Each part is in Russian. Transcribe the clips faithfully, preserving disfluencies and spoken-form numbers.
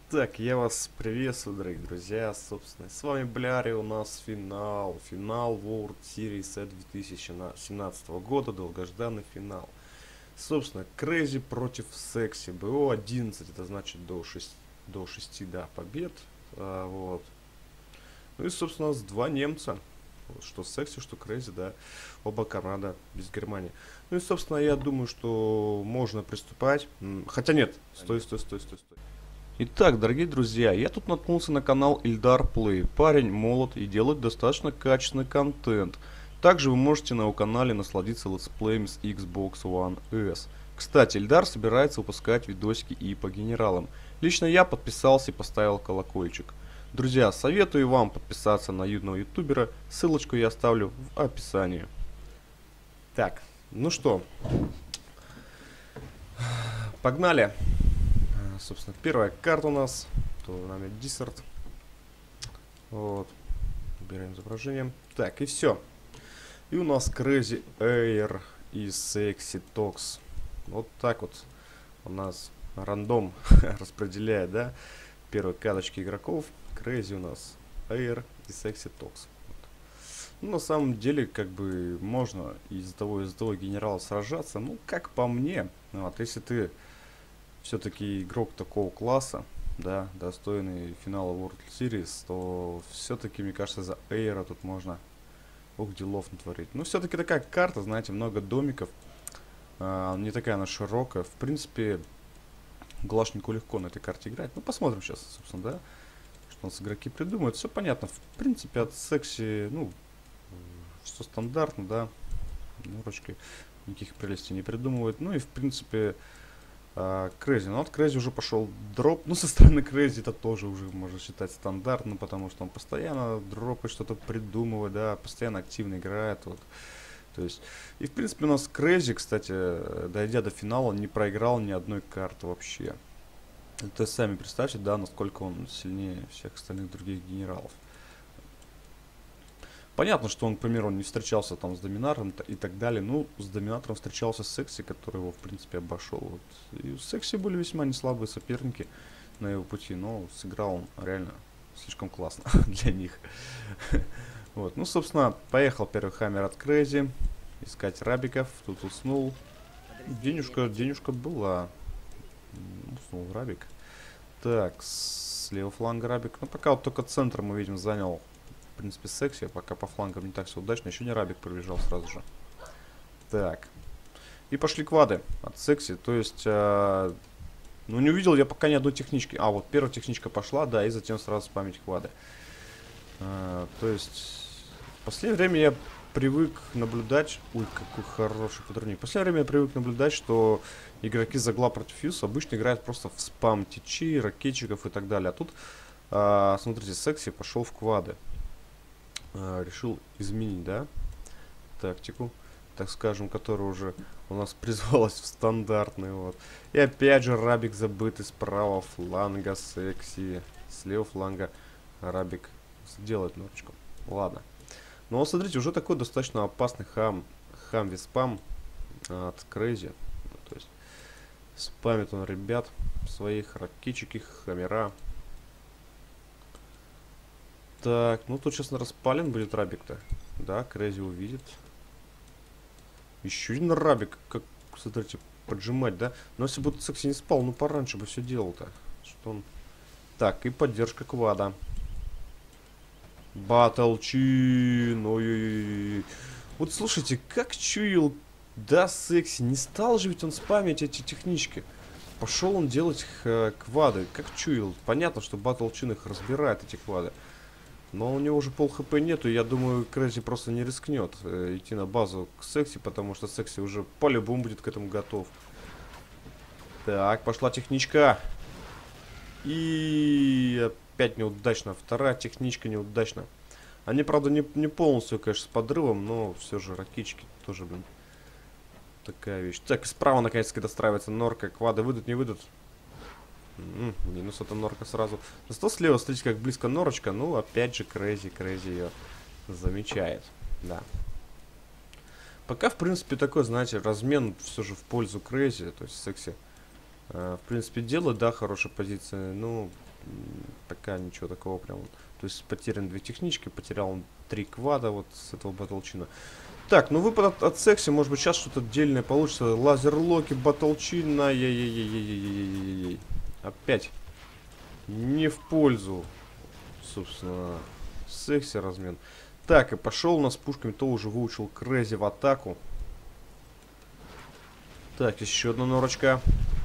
Так, я вас приветствую, дорогие друзья, собственно, с вами Бляри, у нас финал, финал World Series две тысячи семнадцатого года, долгожданный финал. Собственно, Crazy против Секси, БО одиннадцать, это значит до шести, до шести, да, побед, а, вот. Ну и, собственно, у нас два немца, что Секси, что Crazy, да, оба Канада, без Германии. Ну и, собственно, я думаю, что можно приступать, М, хотя нет, стой, стой, стой, стой, стой. Итак, дорогие друзья, я тут наткнулся на канал Ильдар Плей. Парень молод и делает достаточно качественный контент. Также вы можете на его канале насладиться летсплеями с Xbox One S. Кстати, Ильдар собирается выпускать видосики и по генералам. Лично я подписался и поставил колокольчик. Друзья, советую вам подписаться на юного ютубера, ссылочку я оставлю в описании. Так, ну что, погнали. Собственно, первая карта у нас, турнамент Дисарт. Вот, убираем изображение. Так, и все. И у нас Crazy Air и Sexy Tox. Вот так вот у нас рандом распределяет, да, первые карточки игроков. Crazy у нас Air и Sexy Tox. Вот. Ну, на самом деле, как бы, можно из-за того, из-за того генерала сражаться. Ну, как по мне, вот, если ты все-таки игрок такого класса, да, достойный финала World Series, то все-таки, мне кажется, за Эйра тут можно ух, делов натворить. Ну, все-таки такая карта, знаете, много домиков, а, не такая она широкая. В принципе, Глашнику легко на этой карте играть. Ну, посмотрим сейчас, собственно, да, что у нас игроки придумают. Все понятно, в принципе, от Секси, ну, все стандартно, да, норочки, никаких прелестей не придумывают. Ну и, в принципе, Crazy, ну от Crazy уже пошел дроп, ну со стороны Crazy это тоже уже можно считать стандартно, потому что он постоянно дропает, что-то придумывает, да, постоянно активно играет, вот. То есть, и в принципе у нас Crazy, кстати, дойдя до финала, не проиграл ни одной карты вообще. Это сами представьте, да, насколько он сильнее всех остальных других генералов. Понятно, что он, к примеру, он не встречался там с Доминатором и так далее. Ну, с Доминатором встречался с Секси, который его, в принципе, обошел. Вот. И у Секси были весьма неслабые соперники на его пути, но сыграл он реально слишком классно для них. Вот. Ну, собственно, поехал первый хаммер от Crazy. Искать рабиков. Тут уснул. Денежка, денежка была. Уснул рабик. Так, с левого фланга рабик. Ну, пока вот только центр мы видим занял. В принципе, Секси, пока по флангам не так все удачно. Еще не рабик пробежал сразу же. Так. И пошли квады от Секси. То есть, э, ну не увидел я пока ни одной технички. А, вот первая техничка пошла, да, и затем сразу спамить квады. Э, то есть, в последнее время я привык наблюдать... Ой, какой хороший патроник. В последнее время я привык наблюдать, что игроки Загла против Фьюз обычно играют просто в спам тичи, ракетчиков и так далее. А тут, э, смотрите, Секси пошел в квады. А, решил изменить, да, тактику, так скажем, которая уже у нас призвалась в стандартный, вот. И опять же рабик забытый с правого фланга Секси, с левого фланга рабик делает норочку. Ладно. Ну вот смотрите, уже такой достаточно опасный хам, хам виспам от Crazy. То есть спамит он ребят своих ракетчики, хамера. Так, ну тут сейчас распален будет рабик-то. Да, Crazy увидит. Еще один рабик, как, смотрите, поджимать, да? Но если бы Секси не спал, ну пораньше бы все делал-то. Что он... Так, и поддержка квада. Батлчин. Ой-ой-ой. Вот слушайте, как чуял, да, Секси. Не стал же ведь он спамить эти технички. Пошел он делать квады. Как чуял. Понятно, что Батлчин их разбирает, эти квады. Но у него уже пол хп нету, и я думаю, Crazy просто не рискнет э, идти на базу к Секси, потому что Секси уже по-любому будет к этому готов. Так, пошла техничка. И опять неудачно. Вторая техничка неудачна. Они, правда, не, не полностью, конечно, с подрывом, но все же ракетчики тоже, блин, такая вещь. Так, справа, наконец-таки, достраивается норка. Квады выйдут, не выйдут. М-м, минус эта норка сразу. Зато слева, смотрите, как близко норочка. Ну, опять же, Crazy, Crazy ее замечает. Да. Пока, в принципе, такой, знаете, размен все же в пользу Crazy. То есть, Секси, э, в принципе, делает, да, хорошая позиция. Ну, Пока ничего такого прям. То есть потерян две технички, потерял он три квада вот с этого батлчина. Так, ну выпад от, от секси, может быть сейчас что-то отдельное получится. Лазер-локи, батлчин, ай-яй-яй-яй-яй-яй-яй-яй. Опять не в пользу, собственно, секси размен. Так, и пошел у нас с пушками, то уже выучил Крэзи в атаку. Так, еще одна норочка.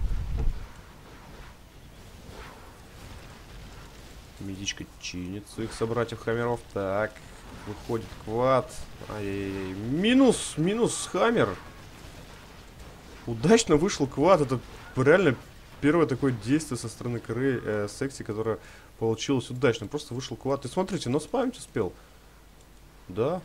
Медичка чинит своих собратьев хаммеров. Так, выходит квад. Ай-яй-яй. Минус, минус хаммер. Удачно вышел квад. Это реально первое такое действие со стороны Крэ, э, секси, которое получилось удачно. Просто вышел квад. И смотрите, но спамить успел. Да.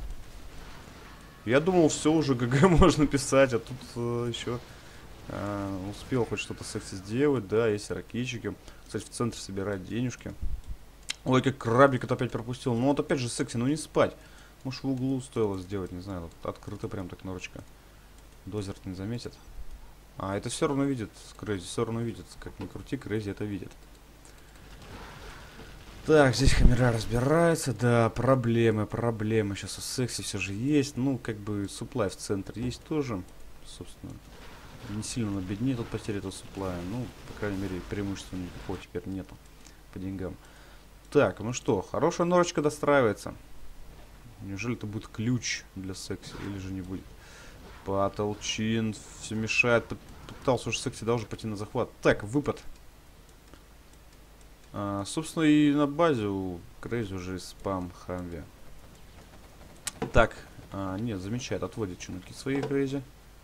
Я думал, все уже ГГ можно писать, а тут э, еще э, успел хоть что-то секси сделать. Да, есть ракетчики. Кстати, в центре собирать денежки. Ой, как крабик это опять пропустил. Ну вот опять же секси, ну не спать. Может в углу стоило сделать, не знаю. Вот открыто прям так норочка. Дозер не заметит. А, это все равно видит, Крэзи, все равно видит. Как ни крути, Крэзи это видит. Так, здесь камера разбирается. Да, проблемы, проблемы. Сейчас у секси все же есть. Ну, как бы, суплай в центре есть тоже. Собственно, не сильно на бедне тут потери этого суплая. Ну, по крайней мере, преимущества никакого теперь нету по деньгам. Так, ну что, хорошая норочка достраивается. Неужели это будет ключ для секси или же не будет? Батлчин все мешает. Пытался уже секси, да, уже пойти на захват. Так, выпад. А, собственно, и на базе у Крэзи уже спам Хамви. Так, а, нет, замечает, отводит чинуки свои Крэзи.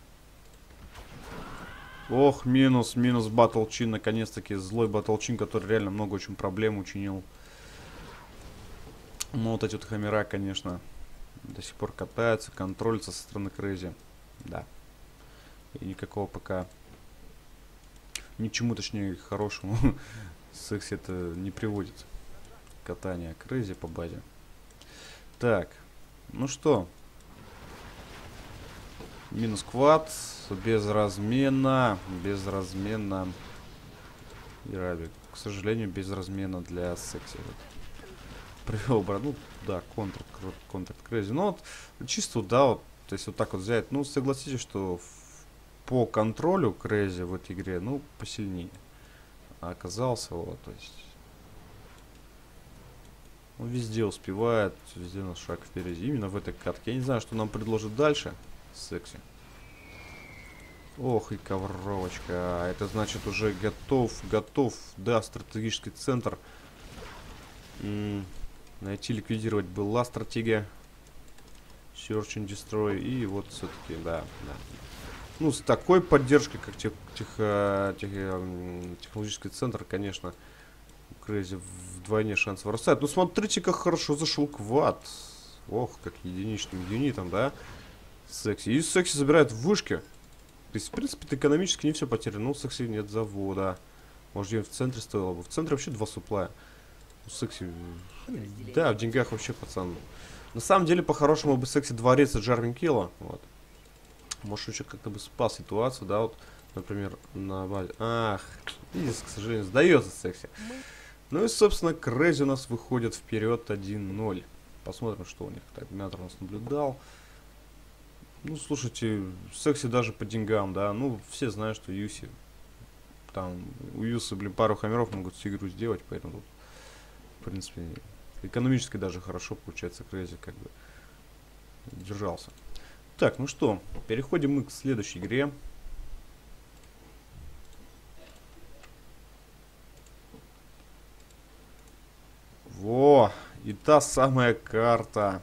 Ох, минус, минус батлчин, наконец-таки злой батлчин, который реально много очень проблем учинил. Ну, вот эти вот хаммера, конечно, до сих пор катаются, контролятся со стороны Крэзи. Да. И никакого пока, ни к чему, точнее, хорошему секси это не приводит. Катание Крэзи по базе. Так, ну что. Минус квад, без размена, без размена. И Рабик, к сожалению, без размена для секси. Привел брат, ну да, контр, контр Крэзи. Ну вот, чисто, да, вот, то есть вот так вот взять. Ну, согласитесь, что в, по контролю Крэзи в этой игре, ну, посильнее. А оказался, вот, то есть... Он везде успевает, везде на шаг впереди. Именно в этой катке. Я не знаю, что нам предложит дальше. Секси. Ох, и ковровочка. Это значит уже готов, готов, да, стратегический центр. М-м, найти, ликвидировать была стратегия. Search and Destroy. И вот все-таки, да, да. Ну, с такой поддержкой, как тех, тех, тех, технологический центр, конечно, Крэзи вдвойне шанс вырастает. Ну, смотрите, как хорошо зашел квад. Ох, как единичным юнитом, да? Секси. И секси забирает вышки. То есть, в принципе, экономически не все потеряно. Ну, у секси нет завода. Может, где-нибудь в центре стоило бы. В центре вообще два суплая. У секси... Да, в деньгах вообще, пацан. На самом деле, по-хорошему бы секси дворец и Джарвин Килла. Вот. Может, еще как-то бы спас ситуацию, да, вот, например, на базе. Ах, видите, к сожалению, сдается секси. Ну и, собственно, Крэзи у нас выходит вперед один ноль. Посмотрим, что у них. Так, Дмитрий у нас наблюдал. Ну, слушайте, секси даже по деньгам, да. Ну, все знают, что Юси. Там, у Юси, блин, пару хаммеров могут всю игру сделать, поэтому тут, в принципе, экономически даже хорошо получается Крэзи, как бы, держался. Так, ну что, переходим мы к следующей игре. Во, и та самая карта,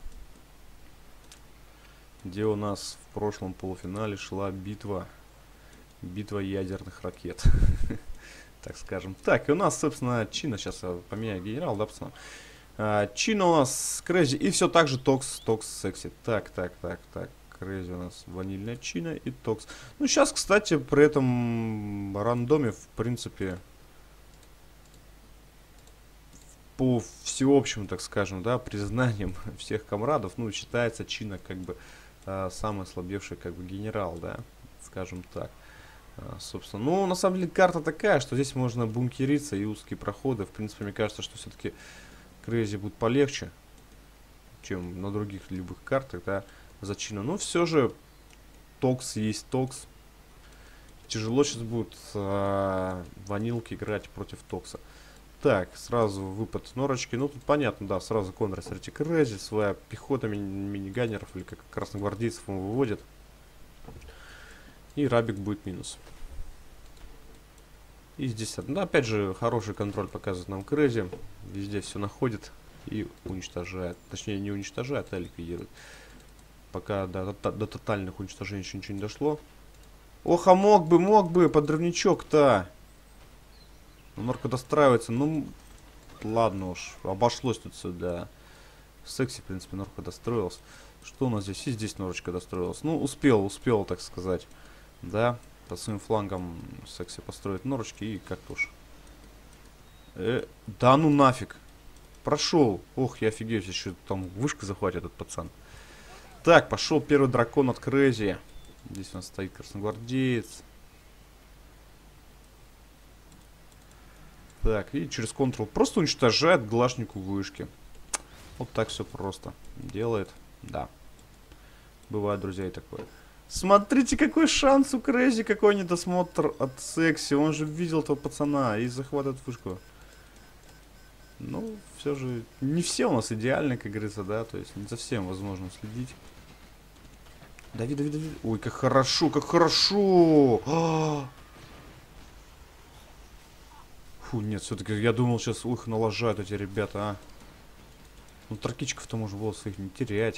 где у нас в прошлом полуфинале шла битва, битва ядерных ракет, так скажем. Так, и у нас, собственно, Чина, сейчас я поменяю генерал, да, пацаны? Чина у нас Крэзи, и все так же Токс, Токс, Секси. Так, так, так, так. Крэзи у нас ванильная Чина и Токс. Ну, сейчас, кстати, при этом рандоме, в принципе, по всеобщим, так скажем, да, признаниям всех комрадов, ну, считается Чина как бы а, самый ослабевший, как бы, генерал, да, скажем так. А, собственно, ну, на самом деле, карта такая, что здесь можно бункериться и узкие проходы. В принципе, мне кажется, что все-таки Crazy будет полегче, чем на других любых картах, да, зачина. Но все же Токс есть Токс. Тяжело сейчас будет а, ванилки играть против Токса. Так, сразу выпад норочки. Ну, тут понятно, да, сразу контр среди Crazy, своя пехота ми миниганеров, или как красногвардейцев он выводит. И рабик будет минус. И здесь, ну, опять же, хороший контроль показывает нам Crazy. Везде все находит и уничтожает. Точнее, не уничтожает, а ликвидирует. Пока до, до, до тотальных уничтожений еще ничего не дошло. Ох, а мог бы, мог бы, подрывничок-то. Норка достраивается, ну, ладно уж, обошлось тут все, да. Секси, в принципе, Норка достроилась. Что у нас здесь? И здесь Норочка достроилась. Ну, успел, успел, так сказать. Да, по своим флангам Секси построит Норочки и как-то уж. Э, да ну нафиг. Прошел. Ох, я офигею, еще там вышка захватит этот пацан. Так, пошел первый дракон от Crazy. Здесь у нас стоит красногвардеец. Так, и через Ctrl просто уничтожает глашнику вышки. Вот так все просто делает. Да. Бывает, друзья, и такое. Смотрите, какой шанс у Crazy, какой недосмотр от Секси. Он же видел этого пацана и захватывает вышку. Ну, все же, не все у нас идеальны, как говорится, да. То есть не за всем возможно следить. Дави, дави, дави. Ой, как хорошо, как хорошо. А-а-а! Фу, нет, все-таки я думал, сейчас их налажают эти ребята, а. Ну, тракичков-то можно было своих не терять.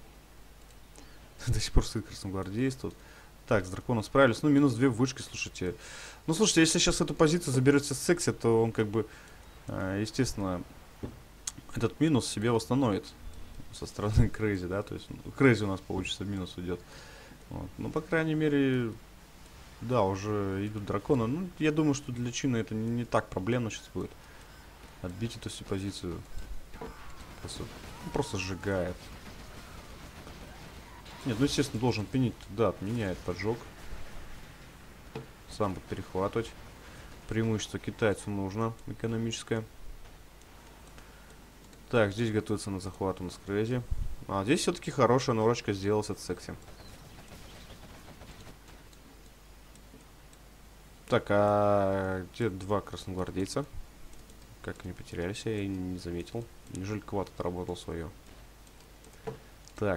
До сих пор стоит красногвардейц тут. Так, с драконом справились. Ну, минус две вышки, слушайте. Ну, слушайте, если сейчас эту позицию заберется Секси, то он как бы, естественно, этот минус себе восстановит со стороны Crazy, да. То есть Crazy у нас получится минус уйдет. Вот. Ну, по крайней мере, да, уже идут драконы. Ну, я думаю, что для Чина это не, не так проблемно сейчас будет. Отбить эту всю позицию. Просто, ну, просто сжигает. Нет, ну, естественно, должен пенить. Да, отменяет поджог. Сам будет перехватывать. Преимущество китайцу нужно, экономическое. Так, здесь готовится на захват у нас Crazy. А, здесь все-таки хорошая норочка сделалась от Секси. Так, а где два красногвардейца? Как они потерялись, я и не заметил. Неужели Кват отработал свое? Так.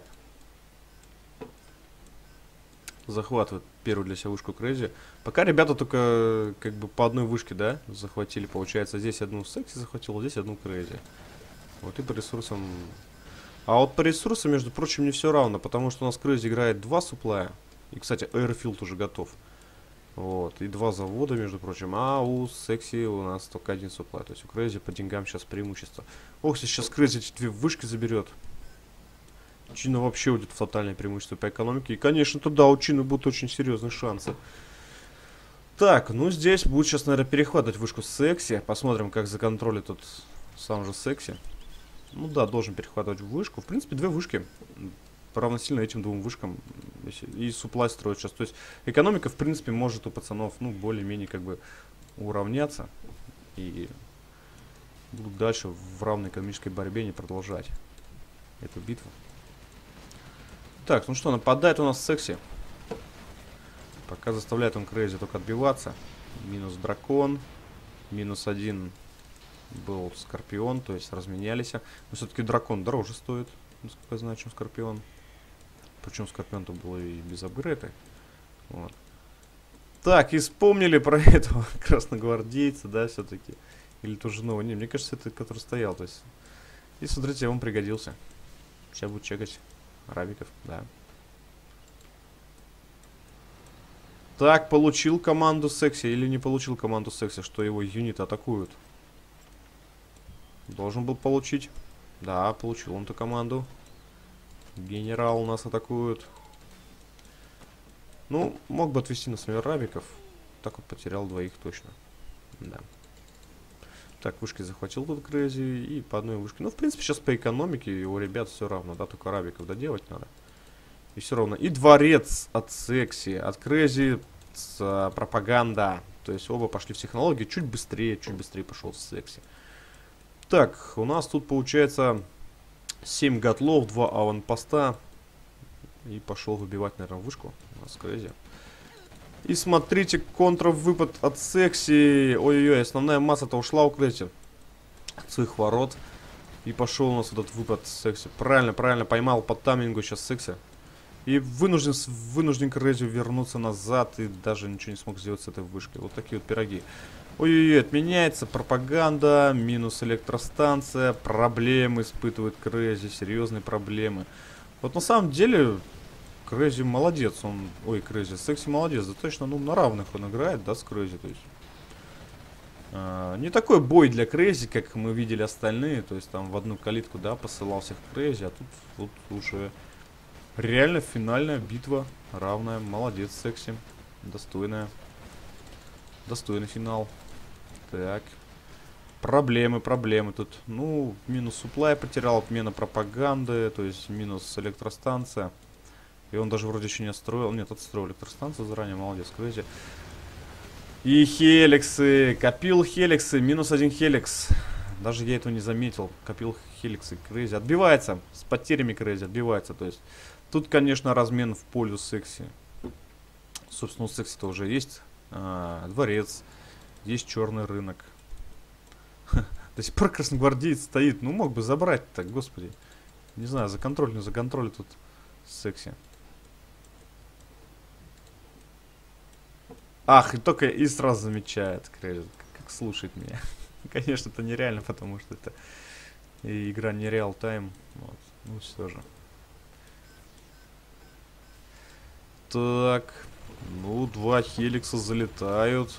Захватывает первую для себя вышку Crazy. Пока ребята только как бы по одной вышке, да, захватили. Получается, здесь одну Секси захватил, здесь одну Crazy. Вот и по ресурсам. А вот по ресурсам, между прочим, не все равно, потому что у нас Crazy играет два суплая. И, кстати, Airfield уже готов. Вот, и два завода, между прочим. А у Секси у нас только один суплай. То есть у Crazy по деньгам сейчас преимущество. Ох, сейчас Crazy эти две вышки заберет. Чина вообще уйдет в тотальное преимущество по экономике. И, конечно, туда у Чины будут очень серьезные шансы. Так, ну здесь будет сейчас, наверное, перехватывать вышку Секси. Посмотрим, как законтролит тут сам же Секси. Ну да, должен перехватывать вышку. В принципе, две вышки равносильно этим двум вышкам. И суплай строит сейчас. То есть экономика, в принципе, может у пацанов, ну, более-менее как бы уравняться. И будут дальше в равной экономической борьбе не продолжать эту битву. Так, ну что, нападает у нас Секси. Пока заставляет он Crazy только отбиваться. Минус дракон. Минус один был Скорпион, то есть разменялись. Но все-таки дракон дороже стоит, насколько я знаю, чем Скорпион. Причем Скорпион-то был и без апгрейда. Вот. Так, и вспомнили про этого красногвардейца, да, все-таки. Или тоже нового. Не, мне кажется, это который стоял. То есть. И смотрите, он пригодился. Сейчас буду чекать рабиков, да. Так, получил команду Секси или не получил команду Секси, что его юниты атакуют? Должен был получить. Да, получил он эту команду. Генерал нас атакует. Ну, мог бы отвести на смерть рабиков. Так вот потерял двоих точно. Да. Так, вышки захватил тут Crazy. И по одной вышке. Ну, в принципе, сейчас по экономике у ребят все равно. Да, только рабиков доделать надо. И все равно. И дворец от Секси. От Crazy а, пропаганда. То есть оба пошли в технологии чуть быстрее, чуть быстрее пошел секси. Так, у нас тут получается семь готлов, два аванпоста. И пошел выбивать, наверное, вышку. У нас Crazy. И смотрите, контрвыпад от секси. Ой-ой-ой, основная масса-то ушла у Crazy от своих ворот. И пошел у нас вот этот выпад секси. Правильно, правильно, поймал по таймингу сейчас секси. И вынужден, вынужден Crazy вернуться назад. И даже ничего не смог сделать с этой вышкой. Вот такие вот пироги. Ой-ой-ой, отменяется пропаганда. Минус электростанция. Проблемы испытывает Crazy. Серьезные проблемы. Вот на самом деле Crazy молодец. Он... Ой, Crazy, секси молодец. Да точно, ну на равных он играет, да, с Crazy. То есть... А, не такой бой для Crazy, как мы видели остальные. То есть там в одну калитку, да, посылал всех Crazy. А тут вот уже реально финальная битва равная. Молодец, секси. Достойная. Достойный финал. Так. Проблемы, проблемы тут. Ну, минус суплай потерял, отмена пропаганды. То есть минус электростанция. И он даже вроде еще не отстроил. Нет, отстроил электростанцию заранее. Молодец, Crazy. И хеликсы. Копил хеликсы. Минус один хеликс. Даже я этого не заметил. Копил хеликсы. Crazy. Отбивается. С потерями Crazy отбивается. То есть тут, конечно, размен в пользу секси. Собственно, у секси-то уже есть а, дворец. Есть черный рынок. До сих пор красногвардеец стоит. Ну, мог бы забрать-то, господи. Не знаю, за контроль, не за контроль тут секси. Ах, и только и сразу замечает, Crazy, как, как слушает меня. Конечно, это нереально, потому что это и игра не реал-тайм. Вот. Ну, все же. Так. Ну, два хеликса залетают.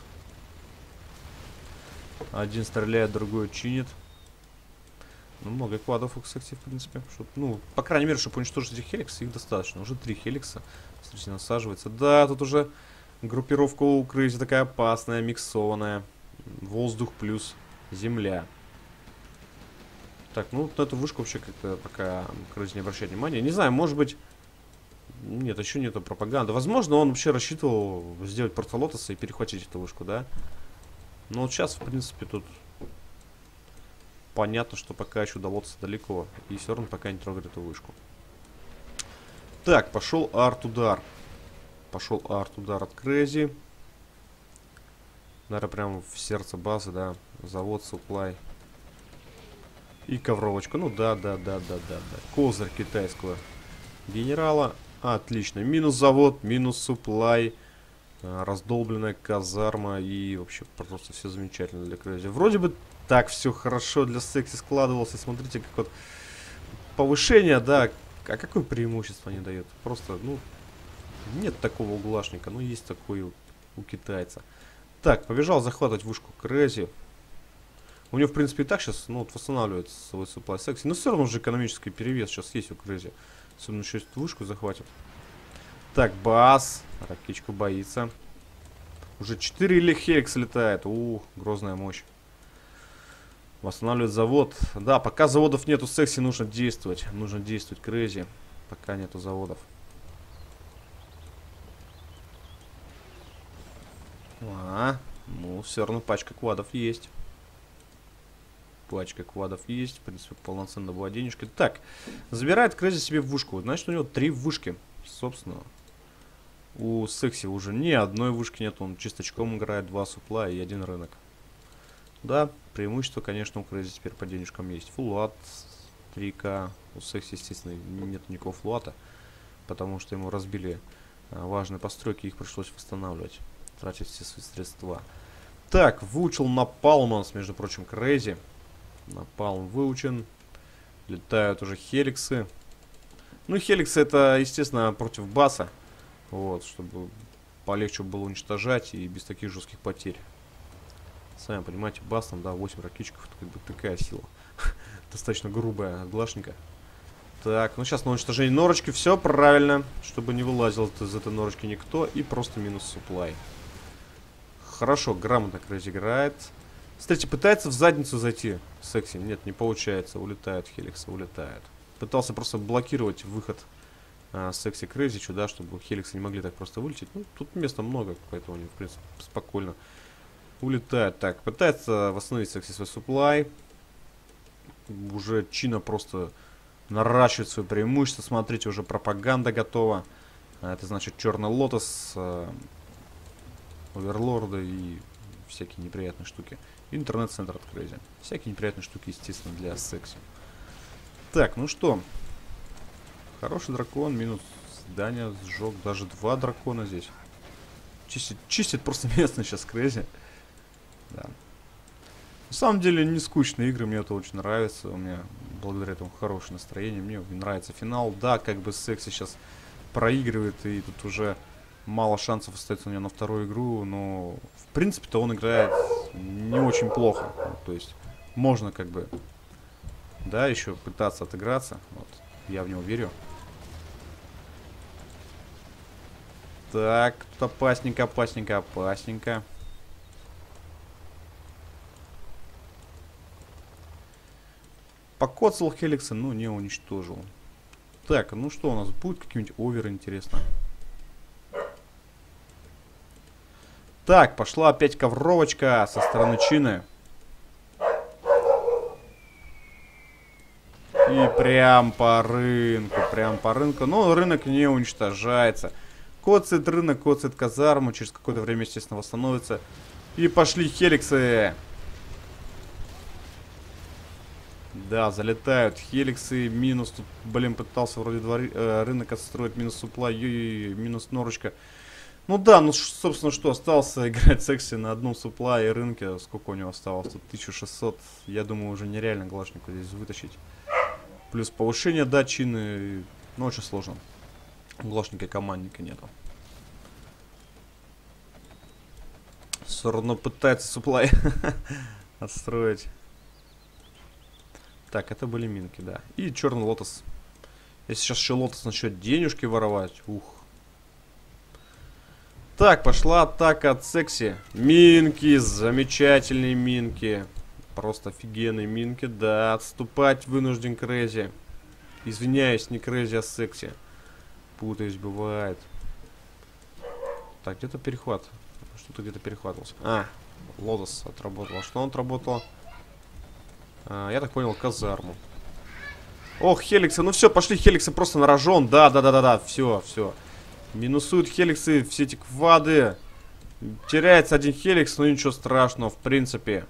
Один стреляет, другой чинит. Ну, много квадов у секси, в принципе. Чтоб, ну, по крайней мере, чтобы уничтожить этих хеликсов, их достаточно. Уже три хеликса. Смотрите, насаживается. Да, тут уже группировка у Crazy такая опасная, миксованная. Воздух плюс земля. Так, ну, на эту вышку вообще как-то пока Crazy не обращает внимания. Не знаю, может быть... Нет, еще нету пропаганды. Возможно, он вообще рассчитывал сделать порталотоса и перехватить эту вышку, да? Но вот сейчас, в принципе, тут понятно, что пока еще до лотоса далеко. И все равно пока не трогает эту вышку. Так, пошел арт-удар. Пошел арт-удар от Crazy. Наверное, прямо в сердце базы, да. Завод, суплай. И ковровочка. Ну да, да, да, да, да, да. Козырь китайского генерала. Отлично. Минус завод, минус суплай. Раздолбленная казарма. И вообще просто все замечательно для Crazy. Вроде бы так все хорошо для секси складывалось. Смотрите, как вот повышение, да. А какое преимущество они дают? Просто, ну, нет такого углашника. Ну, есть такой у, у китайца. Так, побежал захватывать вышку Crazy. У него, в принципе, и так сейчас, ну, вот восстанавливается свой supply секси. Но все равно же экономический перевес сейчас есть у Crazy. Особенно еще эту вышку захватит. Так, бас. Ракеточка боится. Уже четыре или хеликс летает. Ух, грозная мощь. Восстанавливает завод. Да, пока заводов нету секси, нужно действовать. Нужно действовать Crazy. Пока нету заводов. А, ну, все равно пачка квадов есть. Пачка квадов есть. В принципе, полноценно была денежка. Так, забирает Crazy себе вышку. Значит, у него три вышки. Собственно, у секси уже ни одной вышки нет. Он чисточком играет, два супла и один рынок. Да, преимущество, конечно, у Crazy теперь по денежкам есть. Фуллат, три ка. У секси, естественно, нет никакого флуата. Потому что ему разбили а, важные постройки. Их пришлось восстанавливать. Тратить все свои средства. Так, выучил напалм у нас, между прочим, Crazy. Напалм выучен. Летают уже хеликсы. Ну, хеликсы это, естественно, против баса. Вот, чтобы полегче было уничтожать и без таких жестких потерь. Сами понимаете, бас там, да, восемь ракетчиков, как бы такая сила. Достаточно грубая глашника. Так, ну сейчас на уничтожение норочки. Все правильно, чтобы не вылазил из этой норочки никто. И просто минус суплай. Хорошо, грамотно Crazy играет. Смотрите, пытается в задницу зайти секси. Нет, не получается. Улетает хеликсы, улетает. Пытался просто блокировать выход а, секси Крейзи сюда, чтобы Хеликсы не могли так просто вылететь. Ну, тут места много, поэтому они, в принципе, спокойно улетают. Так, пытается восстановить секси свой суплай. Уже Чина просто наращивает свое преимущество. Смотрите, уже пропаганда готова. Это значит Черный Лотос, э, Оверлорда и всякие неприятные штуки. Интернет-центр от Крейзи. Всякие неприятные штуки, естественно, для секси. Так, ну что. Хороший дракон, минус здание, сжег. Даже два дракона здесь. Чистит, чистит просто местно сейчас Крейзи. Да. На самом деле не скучные игры, мне это очень нравится. У меня благодаря этому хорошее настроение. Мне нравится финал. Да, как бы секси сейчас проигрывает, и тут уже мало шансов остается у него на вторую игру. Но в принципе-то он играет не очень плохо. То есть можно как бы, да, еще пытаться отыграться. Вот. Я в него верю. Так, тут опасненько, опасненько, опасненько. Покоцал Хеликса, но не уничтожил. Так, ну что у нас? Будет какие-нибудь оверы, интересно? Так, пошла опять ковровочка со стороны Чины. И прям по рынку, прям по рынку. Но рынок не уничтожается. Коцает рынок, коцает казарму. Через какое-то время, естественно, восстановится. И пошли Хеликсы. Да, залетают Хеликсы. Минус тут, блин, пытался вроде двори, э, рынок отстроить. Минус суплай, ой-ой-ой, минус норочка. Ну да, ну собственно что, остался играть секси на одном суплае и рынке. Сколько у него осталось? Тут тысяча шестьсот. Я думаю, уже нереально глашнику здесь вытащить. Плюс повышение, да, Чины. Ну, очень сложно. Глашника и командника нету. Все равно пытается суплай отстроить. Так, это были минки, да. И Черный Лотос. Если сейчас еще Лотос начнет денежки воровать. Ух. Так, пошла атака от секси. Минки, замечательные минки. Просто офигенные минки. Да, отступать вынужден Крейзи. Извиняюсь, не Крейзи, а секси. Путаюсь, бывает. Так, где-то перехват. Что-то где-то перехватывался. А, Лотос отработал. А что он отработал? А, я так понял, казарму. Ох, Хеликсы. Ну все, пошли Хеликсы просто на рожон. Да, да, да, да, да. Все, все. Минусуют Хеликсы все эти квады. Теряется один Хеликс, но ничего страшного, в принципе.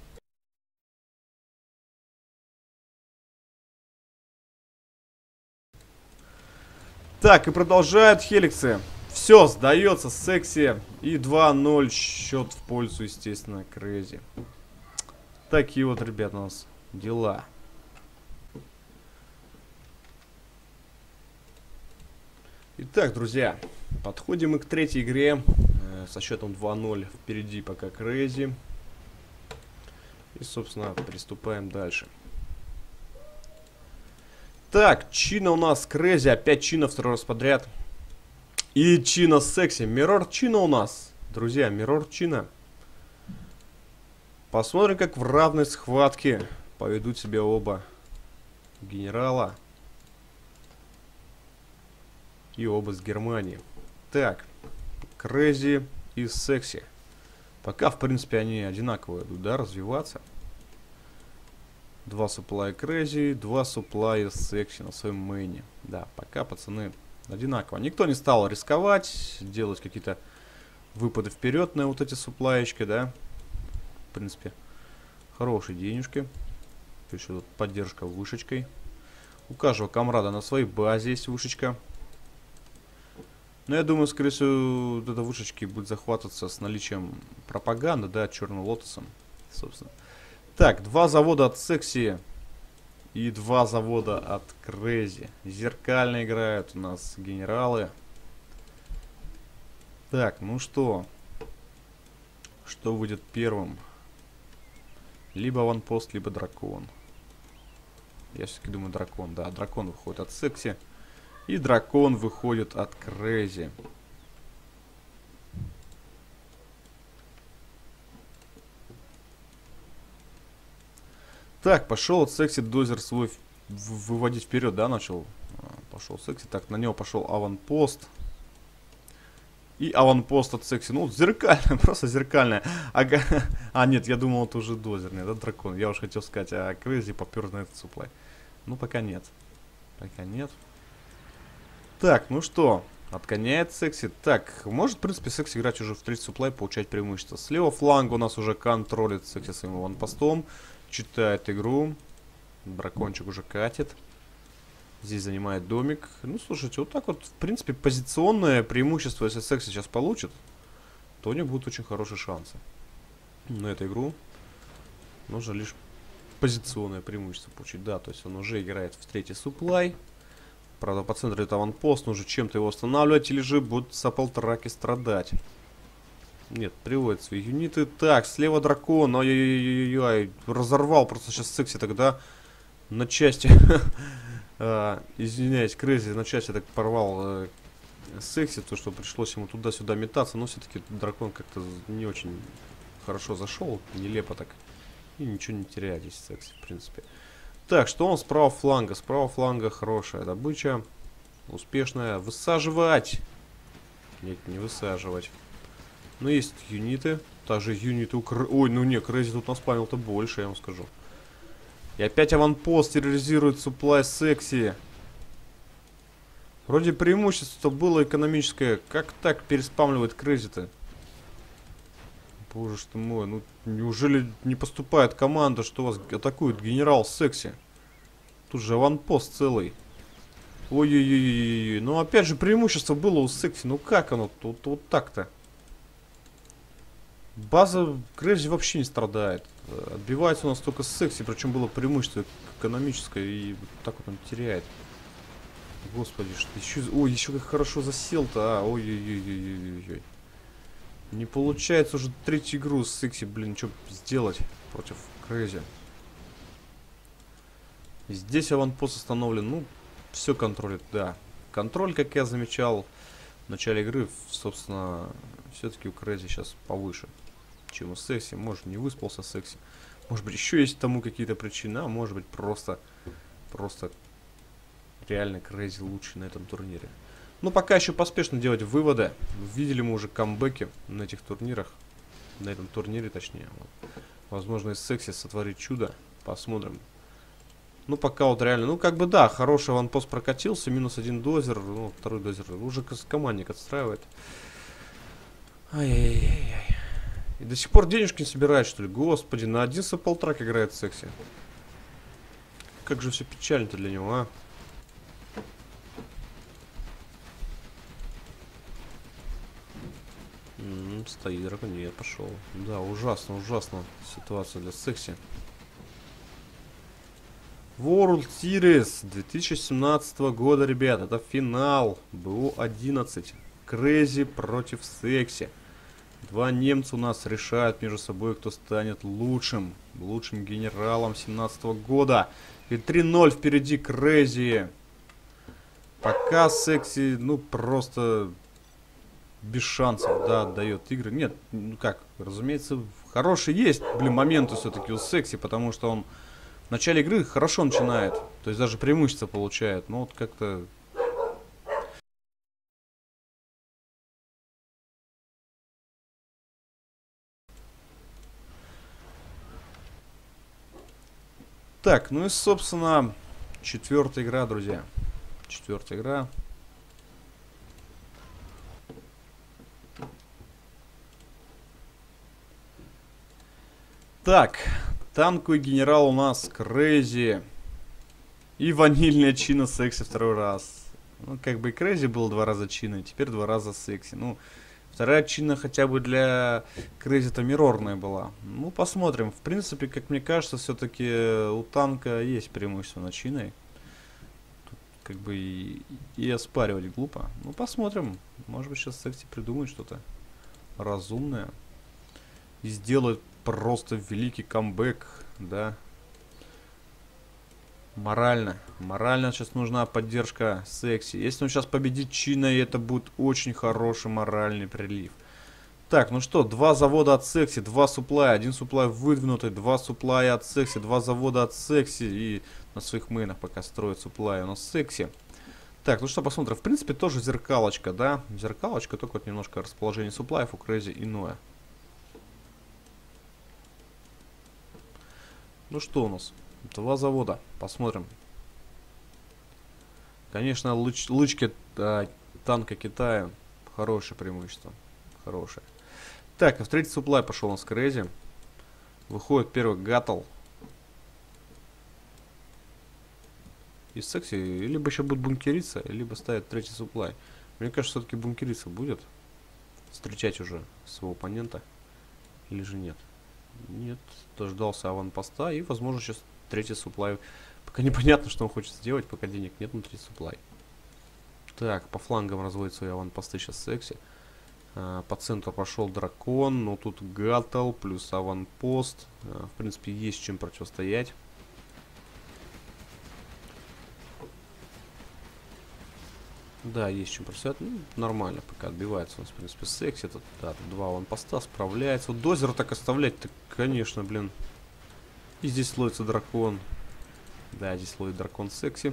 Так, и продолжают Хеликсы. Все, сдается секси. И два ноль счет в пользу, естественно, Крейзи. Такие вот, ребят, у нас дела. Итак, друзья, подходим мы к третьей игре. Э, со счетом два ноль впереди пока Крейзи. И, собственно, приступаем дальше. Так, Чина у нас Крейзи. Опять Чина второй раз подряд. И Чина секси. Миррор Чина у нас. Друзья, Миррор Чина. Посмотрим, как в равной схватке поведут себя оба генерала. И оба с Германии. Так, Крейзи и секси. Пока, в принципе, они одинаково идут, да, развиваться. Два суплая Крейзи, два суплая секси на своем мейне. Да, пока пацаны одинаково. Никто не стал рисковать, делать какие-то выпады вперед на вот эти суплаечки, да. В принципе, хорошие денежки. Еще тут поддержка вышечкой. У каждого комрада на своей базе есть вышечка. Но я думаю, скорее всего, вот эта вышечки будет захватываться с наличием пропаганды, да, Черным Лотосом, собственно. Так, два завода от секси и два завода от Крейзи. Зеркально играют у нас генералы. Так, ну что? Что выйдет первым? Либо аванпост, либо дракон. Я все-таки думаю дракон, да, дракон выходит от секси. И дракон выходит от Крейзи. Так, пошел от секси дозер свой выводить вперед, да, начал. Пошел секси. Так, на него пошел аванпост. И аванпост от секси. Ну, зеркальная, просто зеркальная. Ага. А, нет, я думал, это уже дозерный, да, дракон. Я уж хотел сказать, а Крейзи попер на этот суплай. Ну, пока нет. Пока нет. Так, ну что, отгоняет секси. Так, может, в принципе, секси играть уже в третий суплай, получать преимущество. Слева фланга у нас уже контролит секси своим аванпостом. Читает игру. Дракончик уже катит. Здесь занимает домик. Ну, слушайте, вот так вот, в принципе, позиционное преимущество, если секси сейчас получит, то у них будут очень хорошие шансы. На эту игру нужно лишь позиционное преимущество получить. Да, то есть он уже играет в третий суплай. Правда, по центру это аванпост, нужно чем-то его останавливать, или же будут саполтраки страдать. Нет, приводит свои юниты. Так, слева дракон. Ой-ой-ой-ой-ой. Разорвал просто сейчас секси тогда на части. Uh, извиняюсь, Крейзи на части так порвал uh, секси, то что пришлось ему туда-сюда метаться, но все-таки дракон как-то не очень хорошо зашел, нелепо так, и ничего не теряет здесь секси, в принципе. Так, что он с правого фланга? С правого фланга хорошая добыча, успешная. Высаживать! Нет, не высаживать. Но есть юниты, также юниты у Крейзи. Ой, ну не, Крейзи тут наспамил-то больше, я вам скажу. И опять аванпост терроризирует суплай секси. Вроде преимущество было экономическое. Как так переспамливает Крейзи-то? Боже ж ты мой, ну неужели не поступает команда, что вас атакует генерал секси? Тут же аванпост целый. Ой-ой-ой-ой-ой. Ну опять же преимущество было у секси. Ну как оно тут вот так-то? База Крейзи вообще не страдает. Отбивается у нас только секси, причем было преимущество экономическое, и вот так вот он теряет. Господи, что еще... Ой, еще как хорошо засел-то, а, ой-ой-ой-ой-ой-ой. Не получается уже третью игру с секси, блин, что сделать против Крейзи. Здесь аванпост установлен, ну, все контролит, да. Контроль, как я замечал в начале игры, собственно, все-таки у Крейзи сейчас повыше, чем у секси. Может, не выспался секси. Может быть, еще есть тому какие-то причины, а может быть, просто, просто реально Крейзи лучше на этом турнире. Но пока еще поспешно делать выводы. Видели мы уже камбэки на этих турнирах. На этом турнире, точнее. Вот. Возможно, из секси сотворить чудо. Посмотрим. Ну, пока вот реально, ну, как бы, да, хороший аванпост прокатился. Минус один дозер, ну, второй дозер уже командник отстраивает. Ай-яй-яй-яй. И до сих пор денежки не собирает, что ли? Господи, на один саполтрак играет секси. Как же все печально-то для него, а? М-м, стоит дракон, нет, пошел. Да, ужасно, ужасно ситуация для секси. World Series две тысячи семнадцатого года, ребят, это финал. БО одиннадцать. Крейзи против секси. Два немца у нас решают между собой, кто станет лучшим. Лучшим генералом семнадцатого года. И три ноль впереди Крейзи. Пока секси, ну, просто без шансов, да, отдает игры. Нет, ну как, разумеется, хороший есть, блин, моменты все-таки у секси, потому что он в начале игры хорошо начинает. То есть даже преимущество получает. Но вот как-то... Так, ну и, собственно, четвертая игра, друзья. Четвертая игра. Так, танковый генерал у нас Крейзи. И ванильная чина секси второй раз. Ну, как бы и Крейзи был два раза чина, теперь два раза секси. Ну, вторая чина хотя бы для Крейзи-то мирорная была. Ну, посмотрим. В принципе, как мне кажется, все-таки у танка есть преимущество над чиной. Тут как бы и, и оспаривать глупо. Ну, посмотрим. Может быть, сейчас секси придумает что-то разумное. И сделает просто великий камбэк, да. Морально. Морально сейчас нужна поддержка секси. Если он сейчас победит Чина, это будет очень хороший моральный прилив. Так, ну что, два завода от секси, два суплая. Один суплай выдвинутый, два суплая от секси, два завода от секси. И на своих мейнах пока строят суплай у нас секси. Так, ну что, посмотрим. В принципе, тоже зеркалочка, да? Зеркалочка, только вот немножко расположение суплаев у Crazy иное. Ну что у нас? Два завода. Посмотрим. Конечно, луч, лучки э, танка Китая. Хорошее преимущество. Хорошее. Так, а в третий суплай пошел у нас Crazy. Выходит первый Гаттл. И секси либо еще будет бункериться, либо ставит третий суплай. Мне кажется, все-таки бункериться будет. Встречать уже своего оппонента. Или же нет? Нет, дождался аванпоста и, возможно, сейчас третий суплай. Пока непонятно, что он хочет сделать, пока денег нет внутри суплай. Так, по флангам разводит свои аванпосты сейчас секси. А, по центру пошел дракон, но тут Гаттл плюс аванпост. А, в принципе, есть чем противостоять. Да, есть чем противостоять. Ну, нормально, пока отбивается у нас, в принципе, секси. Тут, да, тут два аванпоста справляется. Вот дозер так оставлять-то, конечно, блин. И здесь ловится дракон. Да, здесь ловит дракон секси.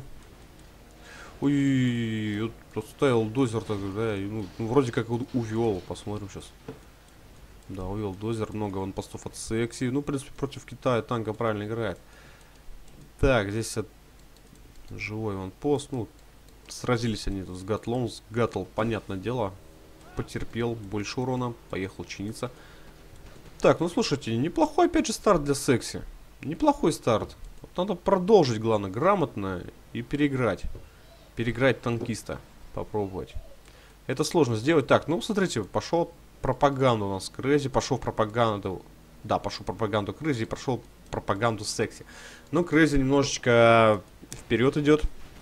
Ой, вот поставил дозер так, да, и, ну, ну, вроде как вот увел. Посмотрим сейчас. Да, увел дозер, много аванпостов от секси. Ну, в принципе, против Китая танка правильно играет. Так, здесь от... живой аванпост, ну, сразились они тут с Гатлом. С Гаттл, понятное дело, потерпел больше урона, поехал чиниться. Так, ну слушайте, неплохой опять же старт для секси. Неплохой старт. Вот надо продолжить, главное, грамотно и переиграть. Переиграть танкиста. Попробовать. Это сложно сделать. Так, ну смотрите, пошел пропаганду у нас Crazy, пошел пропаганду. Да, пошел пропаганду Crazy, прошел пропаганду секси. Но Crazy немножечко вперед идет.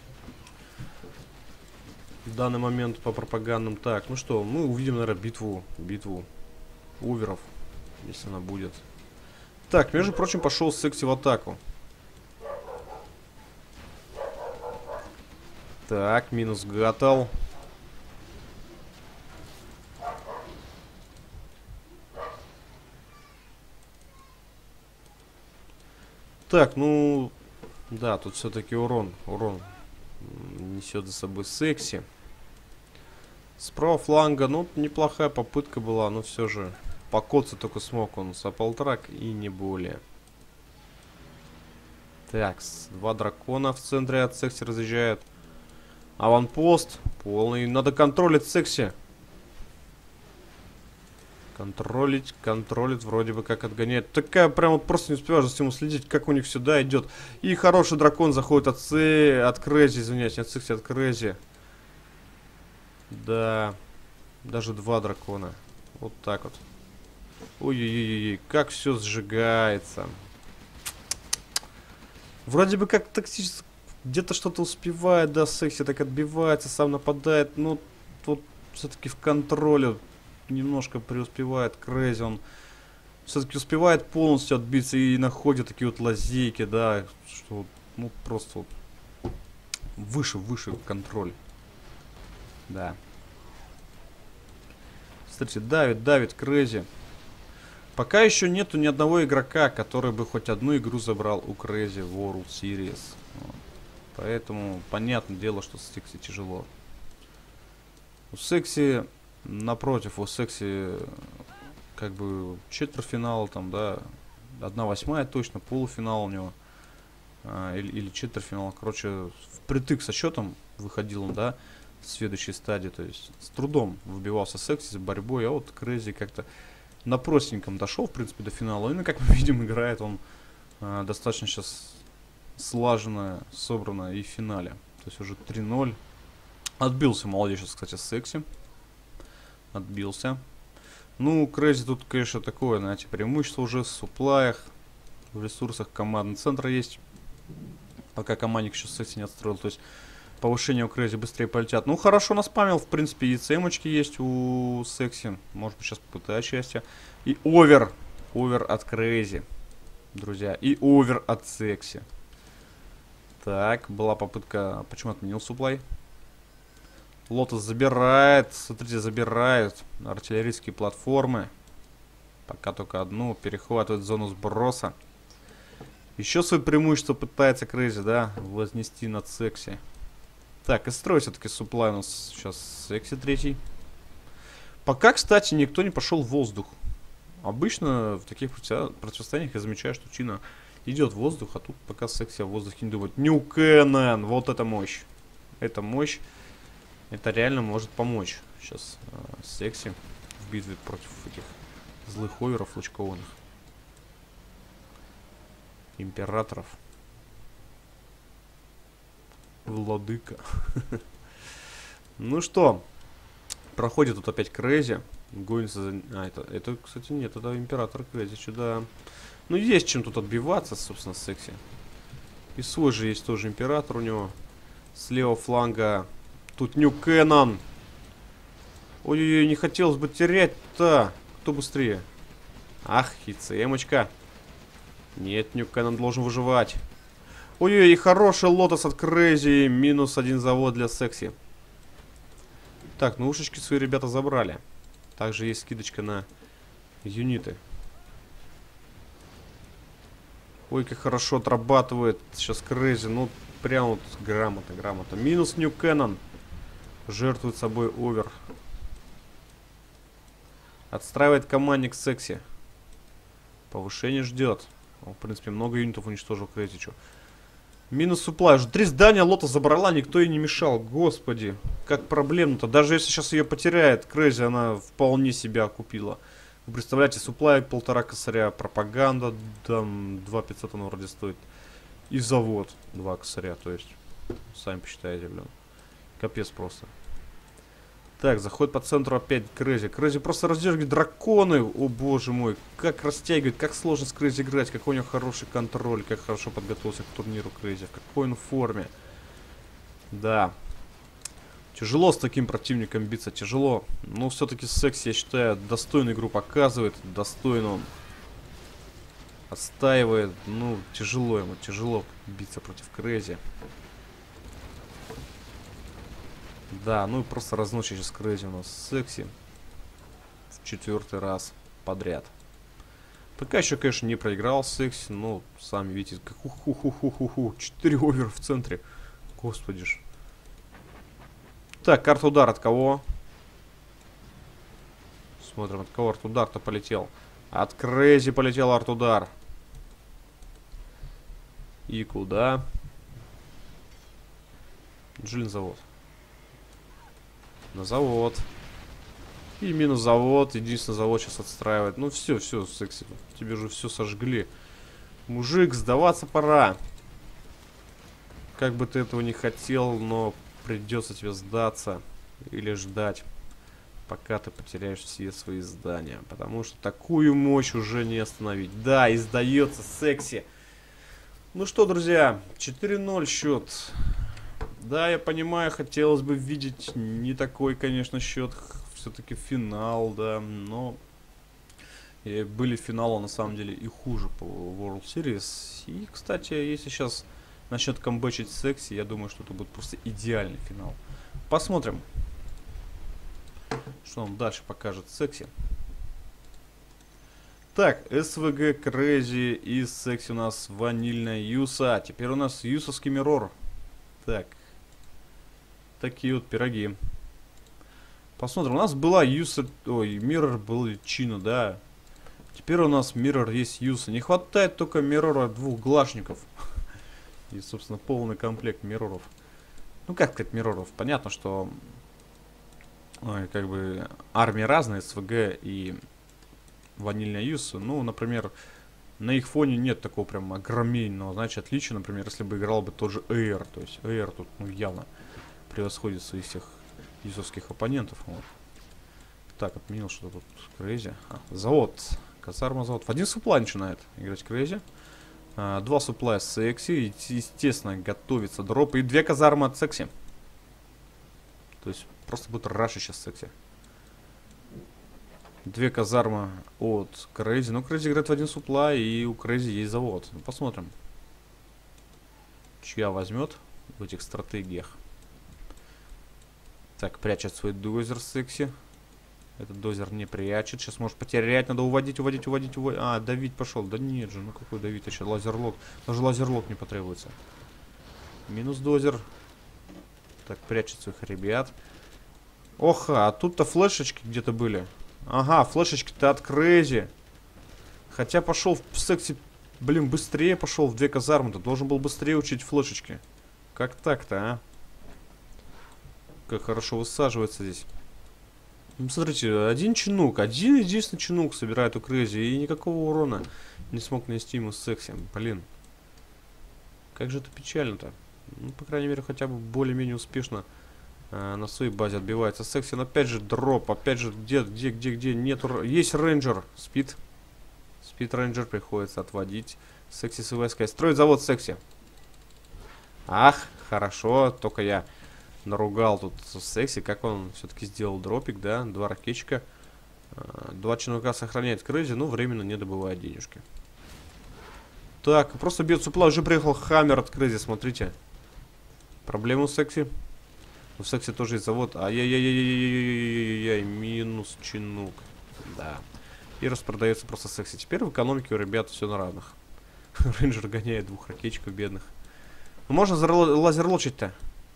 В данный момент по пропагандам. Так, ну что, мы увидим, наверное, битву. Битву оверов, если она будет. Так, между прочим, пошел секси в атаку. Так, минус Гаттл. Так, ну... Да, тут все-таки урон. Урон несет за собой секси. С правого фланга, ну, неплохая попытка была, но все же покоцать только смог он с Апплтрак и не более. Так, два дракона в центре от секси разъезжают. Аванпост полный. Надо контролить секси. Контролить, контролить, вроде бы как отгоняет. Такая прям вот просто не успеваешь за всему следить, как у них сюда идет. И хороший дракон заходит от С, от Crazy, извиняюсь, от секси, от Crazy. Да, даже два дракона. Вот так вот. Ой-ой-ой, как все сжигается. Вроде бы как тактически где-то что-то успевает, да, секси так отбивается, сам нападает. Но тут все-таки в контроле немножко преуспевает Crazy. Он все-таки успевает полностью отбиться и находит такие вот лазейки, да, что, ну, просто вот выше, выше контроль. Да. Кстати, давит, давит Crazy. Пока еще нету ни одного игрока, который бы хоть одну игру забрал у Crazy в World Series. Вот. Поэтому понятное дело, что с секси тяжело. У секси, напротив, у секси как бы четвертьфинал там, да, одна восьмая точно, полуфинал у него. А, или, или четвертьфинал. Короче, впритык со счетом выходил он, да, в следующей стадии. То есть с трудом выбивался секси с борьбой, а вот Crazy как-то на простеньком дошел, в принципе, до финала. И, ну, как мы видим, играет он а, достаточно сейчас слаженно, собрано и в финале. То есть уже три ноль. Отбился молодец сейчас, кстати, секси. Отбился. Ну, Crazy тут, конечно, такое, знаете, преимущество уже в суплаях, в ресурсах командного центра есть. Пока командник еще секси не отстроил. То есть повышение у Crazy быстрее полетят. Ну, хорошо наспамил, в принципе, и цемочки есть у секси. Может быть, сейчас попытаю счастье. И овер. Овер от Crazy, друзья. И овер от секси. Так, была попытка... Почему отменил суплай? Лотос забирает. Смотрите, забирает артиллерийские платформы. Пока только одну. Перехватывает зону сброса. Еще свое преимущество пытается Crazy, да, вознести над секси. Так, и строй все-таки суплай у нас сейчас секси третий. Пока, кстати, никто не пошел в воздух. Обычно в таких противостояниях я замечаю, что Чина идет в воздух, а тут пока секси в воздухе не думает. Ньюкенен! Вот это мощь. Это мощь. Это реально может помочь. Сейчас э, секси в битве против этих злых оверов лучкованных. Императоров. Владыка. Ну что, проходит тут опять Крейзи. Гонится за... А, это, это, кстати, нет, это император Крейзи. Сюда. Ну, есть чем тут отбиваться, собственно, секси. И свой же есть тоже император у него. С левого фланга тут Ньюкенен. Ой-ой-ой, не хотелось бы терять-то. Кто быстрее? Ах, хицемочка. Нет, Ньюкенен должен выживать. Ой-ой, и хороший лотос от Крейзи. Минус один завод для секси. Так, ну ушечки свои ребята забрали. Также есть скидочка на юниты. Ой, как хорошо отрабатывает сейчас Крейзи. Ну, прям вот грамотно, грамотно. Минус Ньюкенен. Жертвует собой овер. Отстраивает командник секси. Повышение ждет. Он, в принципе, много юнитов уничтожил Крейзи. Чё. Минус суплай. Уже три здания лота забрала, никто ей не мешал. Господи, как проблемно-то. Даже если сейчас ее потеряет Крейзи, она вполне себя окупила. Вы представляете, суплай полтора косаря, пропаганда, там два пятьсот она вроде стоит. И завод два косаря, то есть, сами посчитайте, блин. Капец просто. Так, заходит по центру опять Крейзи. Крейзи просто раздергивает драконы. О боже мой, как растягивает, как сложно с Крейзи играть, какой у него хороший контроль, как хорошо подготовился к турниру Крейзи, в какой он форме. Да. Тяжело с таким противником биться, тяжело. Но все-таки секси, я считаю, достойную игру показывает. Достойно он отстаивает. Ну, тяжело ему, тяжело биться против Крейзи. Да, ну и просто разносит сейчас Крейзи у нас секси. В четвертый раз подряд. Пока еще, конечно, не проиграл секси, но сами видите, как ху-ху-ху-ху-ху. Четыре овера в центре. Господи ж. Так, арт-удар от кого? Смотрим, от кого арт-удар-то полетел. От Крейзи полетел арт-удар. И куда? Джин завод. На завод. И минус завод. Единственный завод сейчас отстраивает. Ну все, все, секси. Тебе же все сожгли. Мужик, сдаваться пора. Как бы ты этого не хотел, но придется тебе сдаться. Или ждать, пока ты потеряешь все свои здания. Потому что такую мощь уже не остановить. Да, и сдается секси. Ну что, друзья, четыре ноль счет. Да, я понимаю, хотелось бы видеть не такой, конечно, счет. Все-таки финал, да, но и были финалы, на самом деле, и хуже по World Series. И, кстати, если сейчас начнет камбэчить секси, я думаю, что это будет просто идеальный финал. Посмотрим, что он дальше покажет секси. Так, эс вэ гэ, Крейзи и секси у нас ванильная Юса. Теперь у нас юсовский миррор. Так. Такие вот пироги. Посмотрим. У нас была Юса... Ой, Миррор был Чина, да. Теперь у нас Миррор есть Юса. Не хватает только Миррора двух глашников. И, собственно, полный комплект Мирроров. Ну, как сказать Мирроров? Понятно, что... Ой, как бы... Армии разные, эс вэ гэ и... Ванильная Юса. Ну, например... На их фоне нет такого прям огроменного, значит, отличия, например, если бы играл бы тот же Эйр. То есть Эйр тут, ну, явно превосходит своих всех юзовских оппонентов. Вот. Так, отменил что-то тут Крейзи. А, завод. Казарма завод. В один суплай начинает играть Крейзи. А, два суплая секси. Естественно, готовится дроп. И две казармы от секси. То есть просто будет раши сейчас секси. Две казармы от Крейзи. Ну, Крейзи играет в один суплай, и у Крейзи есть завод. Ну, посмотрим, чья возьмет в этих стратегиях. Так, прячет свой дозер секси. Этот дозер не прячет. Сейчас может потерять. Надо уводить, уводить, уводить, уводить. А, давить пошел. Да нет же, ну какой давить еще? Лазерлок. Даже лазерлок не потребуется. Минус дозер. Так, прячет своих ребят. Оха, а тут-то флешечки где-то были. Ага, флешечки-то от Крейзи. Хотя пошел в сексе, блин, быстрее пошел в две казармы-то. Должен был быстрее учить флешечки. Как так-то, а? Как хорошо высаживается здесь. Ну, смотрите, один чинук, один единственный чинук собирает у Крейзи. И никакого урона не смог нанести ему секси. Блин. Как же это печально-то. Ну, по крайней мере, хотя бы более-менее успешно э, на своей базе отбивается секси. Но опять же дроп, опять же, где, где, где, где нету... Есть рейнджер, спид. Спид рейнджер приходится отводить. Секси с войска. Строить завод секси. Ах, хорошо, только я наругал тут секси. Как он все-таки сделал дропик, да? Два ракетчика. Два чинука сохраняет Крейзи, но временно не добывает денежки. Так, просто бьет супла. Уже приехал Хаммер от Крейзи, смотрите. Проблема у секси. У секси тоже есть завод. Ай-яй-яй-яй-яй-яй-яй-яй. Минус чинук. Да. И распродается просто секси. Теперь в экономике у ребят все на равных. Рейнджер гоняет двух ракетчиков бедных. Ну, можно лазерлочить-то.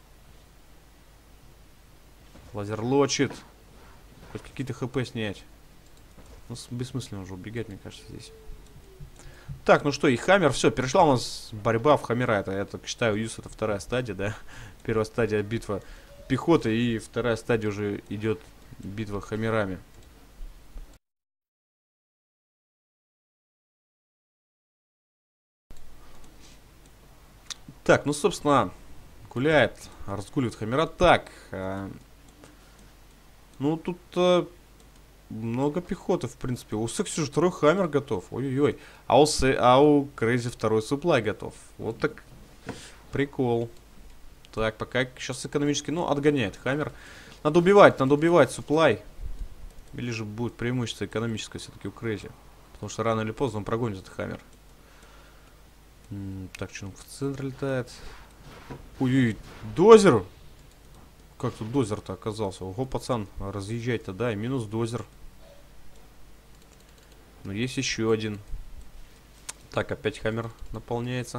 Лазерлочит. Хоть какие-то хп снять. Ну, бессмысленно уже убегать, мне кажется, здесь. Так, ну что, и Хаммер, все, перешла у нас борьба в Хаммера. Это, я так считаю, Юс, это вторая стадия, да. Первая стадия битва пехоты, и вторая стадия уже идет битва Хаммерами. Так, ну, собственно, гуляет, разгуливает Хаммера. Так, э, ну, тут э, много пехоты, в принципе. У секси уже второй Хаммер готов. Ой-ой-ой. А у, Се а у Крейзи второй суплай готов. Вот так прикол. Так, пока сейчас экономически, ну, отгоняет Хаммер. Надо убивать, надо убивать суплай. Или же будет преимущество экономическое все-таки у Крейзи. Потому что рано или поздно он прогонит этот Хаммер. М-м, так, что он в центр летает. Ой-ой, дозер! Как тут дозер-то оказался? Ого, пацан, разъезжать-то, да, и минус дозер. Но есть еще один. Так, опять Хаммер наполняется.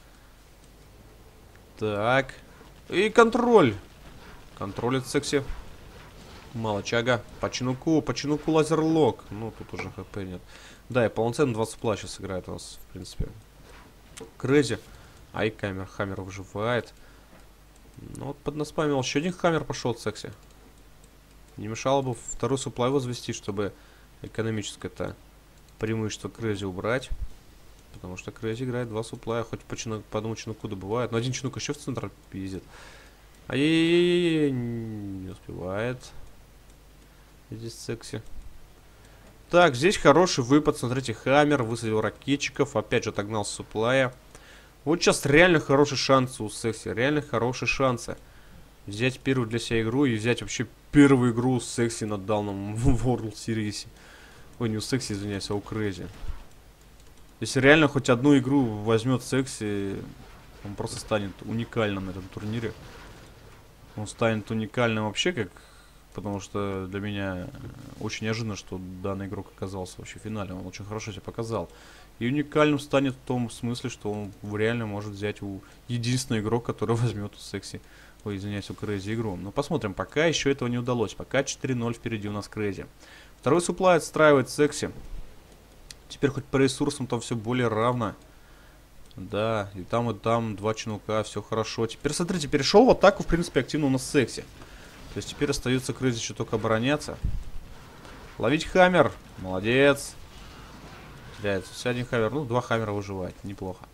Так. И контроль. Контролит секси. Молочага. По чинуку, по чинуку лазерлок. Ну, тут уже хп нет. Да, и полноценно два супла сейчас играет у нас, в принципе. Крейзи. Ай, Хаммер, Хаммер выживает. Ну, вот поднаспамил. Еще один Хаммер пошел от секси. Не мешало бы второй суплай возвести, чтобы экономическое-то преимущество Крейзи убрать. Потому что Крейзи играет два суплая. Хоть по, чину, по одному чинуку добывает. Но один чинук еще в центр ездит. Ай-яй-яй-яй, не успевает. Здесь секси. Так, здесь хороший выпад. Смотрите, Хаммер высадил ракетчиков. Опять же отогнал суплая. Вот сейчас реально хороший шанс у секси. Реально хорошие шансы. Взять первую для себя игру и взять вообще первую игру с секси на данном World Series. Ой, не у секси, извиняюсь, а у Крейзи. Если реально хоть одну игру возьмет секси, он просто станет уникальным на этом турнире. Он станет уникальным вообще, как... Потому что для меня очень неожиданно, что данный игрок оказался вообще в финале. Он очень хорошо себя показал. И уникальным станет в том смысле, что он реально может взять у единственный игрок, который возьмет у секси. Ой, извиняюсь, у Крейзи игру. Но посмотрим, пока еще этого не удалось. Пока четыре ноль впереди у нас Крейзи. Второй суплай отстраивает секси. Теперь хоть по ресурсам там все более равно. Да, и там, и там два чинука, все хорошо. Теперь, смотрите, перешел в атаку, в принципе, активно у нас секси. То есть теперь остается Крейзи еще только обороняться. Ловить Хаммер. Молодец. Теряется все один Хаммер. Ну, два Хаммера выживает. Неплохо.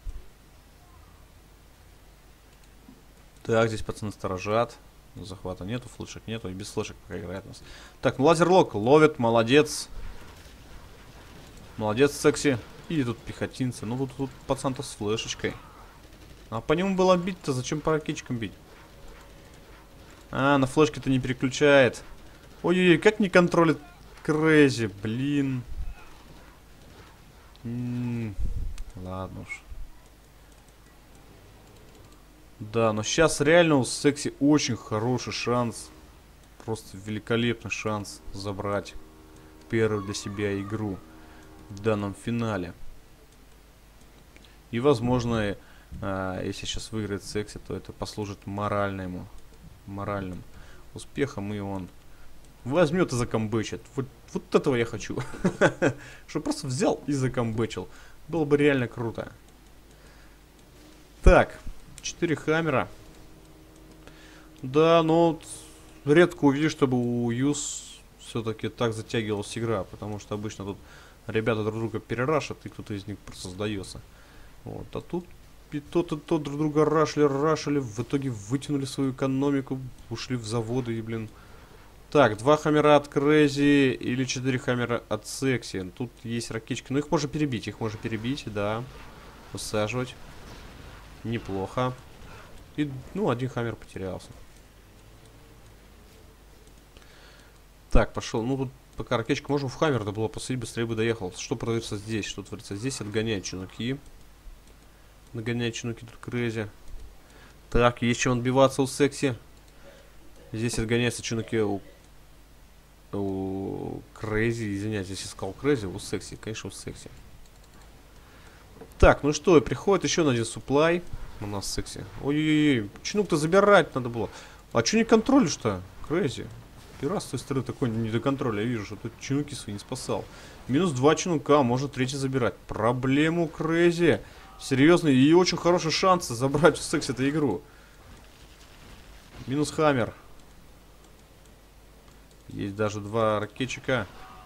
Так, здесь пацаны сторожат. Захвата нету, флешек нету. И без флешек пока играет у нас. Так, ну лазерлок ловит. Молодец. Молодец, секси. И тут пехотинцы. Ну, тут, тут пацан-то с флешечкой. А по нему было бить-то. Зачем по ракетчикам бить? А, на флешке-то не переключает. Ой-ой-ой, как не контролит Крейзи, блин. М-м, ладно уж. Да, но сейчас реально у секси очень хороший шанс. Просто великолепный шанс забрать первую для себя игру в данном финале. И возможно, э, если сейчас выиграет секси, то это послужит морально ему. моральным успехом, и он возьмет и закомбычит. Вот, вот этого я хочу. Чтобы просто взял и закомбычил. Было бы реально круто. Так, четыре хаммера. Да, но редко увидишь, чтобы у Юз все-таки так затягивалась игра. Потому что обычно тут ребята друг друга перерашат, и кто-то из них просто сдается. Вот, а тут и тот, и тот друг друга рашили, рашили, в итоге вытянули свою экономику, ушли в заводы и, блин. Так, два хаммера от Crazy или четыре хаммера от Секси. Тут есть ракетчики, но их можно перебить, их можно перебить, да. Высаживать. Неплохо. И, ну, один хаммер потерялся. Так, пошел. Ну, тут пока ракетчика можем в хаммер, да было посадить, быстрее бы доехал. Что продается здесь? Что творится здесь? Отгоняет чинуки. Нагоняет чинуки тут Crazy. Так, есть чем отбиваться у Секси. Здесь отгоняются чинуки у, у Crazy. Извиняюсь, здесь искал Crazy, у Секси. Конечно, у Секси. Так, ну что, приходит еще на один суплай. У нас Секси. Ой-ой-ой, чинук-то забирать надо было. А что не контролишь-то, Crazy? Первый раз с той стороны такой не до контроля. Я вижу, что тут чинуки свои не спасал. Минус два чинука, можно третий забирать. Проблему Crazy. Серьезно, и очень хороший шанс забрать у Секси эту игру. Минус хаммер. Есть даже два ракетчика.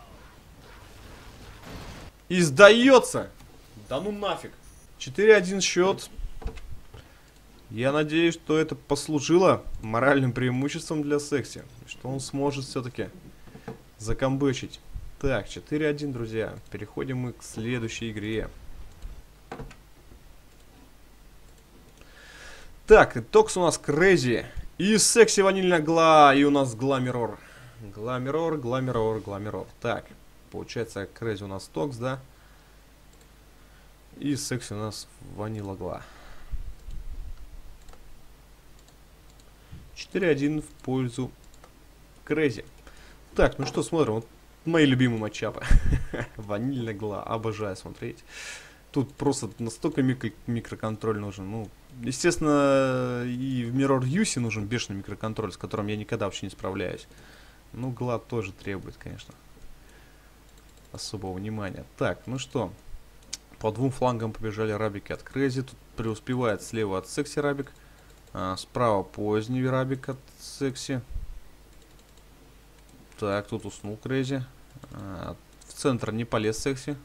И сдается! Да ну нафиг. четыре один счет. Я надеюсь, что это послужило моральным преимуществом для Секси. Что он сможет все-таки закомбычить. Так, четыре один, друзья. Переходим мы к следующей игре. Так, итог у нас Crazy. И Секси ванильная гла. И у нас гламерор. Гламерор, гламерор, гламерор. Так, получается Crazy у нас токс, да? И Секси у нас ванила гла. четыре один в пользу Crazy. Так, ну что, смотрим. Вот мои любимые матчапы. Ванильная гла. Обожаю смотреть. Тут просто настолько микро микроконтроль нужен. Ну, естественно, и в Mirror Юси нужен бешеный микроконтроль, с которым я никогда вообще не справляюсь. Ну, гла тоже требует, конечно, особого внимания. Так, ну что, по двум флангам побежали рабики от Crazy. Тут преуспевает слева от Секси рабик. А, справа поздний рабик от Секси. Так, тут уснул Crazy. А, в центр не полез Секси.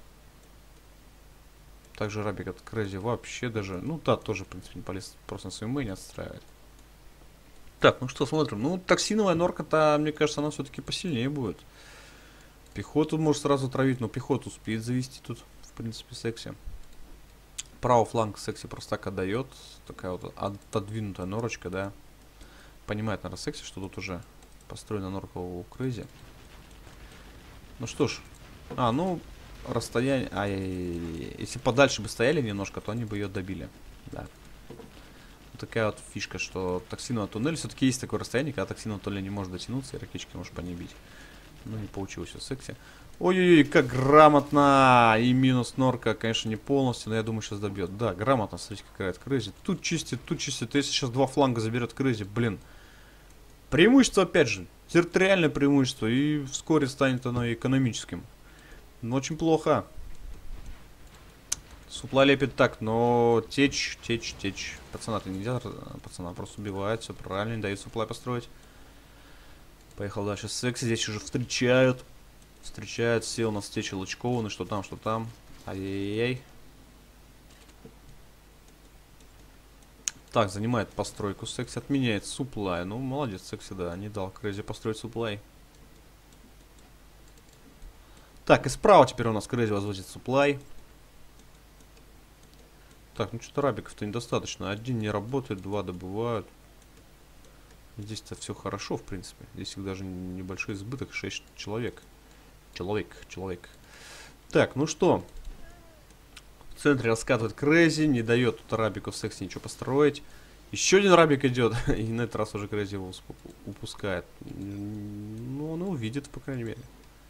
Также рабик от Crazy вообще даже... Ну да, тоже, в принципе, не полез. Просто на своем мэйне отстраивать. Так, ну что, смотрим. Ну, токсиновая норка-то, мне кажется, она все-таки посильнее будет. Пехоту может сразу травить, но пехоту успеет завести тут, в принципе, Секси. Правый фланг Секси просто так отдает. Такая вот отодвинутая норочка, да. Понимает, наверное, Секси, что тут уже построена норка у Crazy. Ну что ж. А, ну... Расстояние... А, если подальше бы стояли немножко, то они бы ее добили. Да. Вот такая вот фишка, что токсиновый туннель... Все-таки есть такое расстояние, когда токсиновый туннель не может дотянуться, и ракетчики может по ней бить. Ну, не получилось у Секси. Ой-ой-ой, как грамотно! И минус норка, конечно, не полностью, но я думаю, сейчас добьет. Да, грамотно, смотрите, какая это Crazy. Тут чистит, тут чистит. Если сейчас два фланга заберет Crazy, блин. Преимущество, опять же. Территориальное преимущество. И вскоре станет оно экономическим. Ну, очень плохо. Супла лепит так, но течь, течь, течь. Пацана-то нельзя, пацана просто убивает, все правильно, не дают суплай построить. Поехал дальше Секси, здесь уже встречают. Встречают, все у нас течи лучкованы, что там, что там. Ай-яй-яй. Так, занимает постройку Секси, отменяет суплай. Ну, молодец Секси, да, не дал Crazy построить суплай. Так, и справа теперь у нас Crazy возводит суплай. Так, ну что-то рабиков-то недостаточно. Один не работает, два добывают. Здесь-то все хорошо, в принципе. Здесь их даже небольшой избыток, шесть человек. Человек, человек. Так, ну что. В центре раскатывает Crazy, не дает тут рабиков Секси ничего построить. Еще один рабик идет, и на этот раз уже Crazy его упускает. Ну, он увидит, по крайней мере.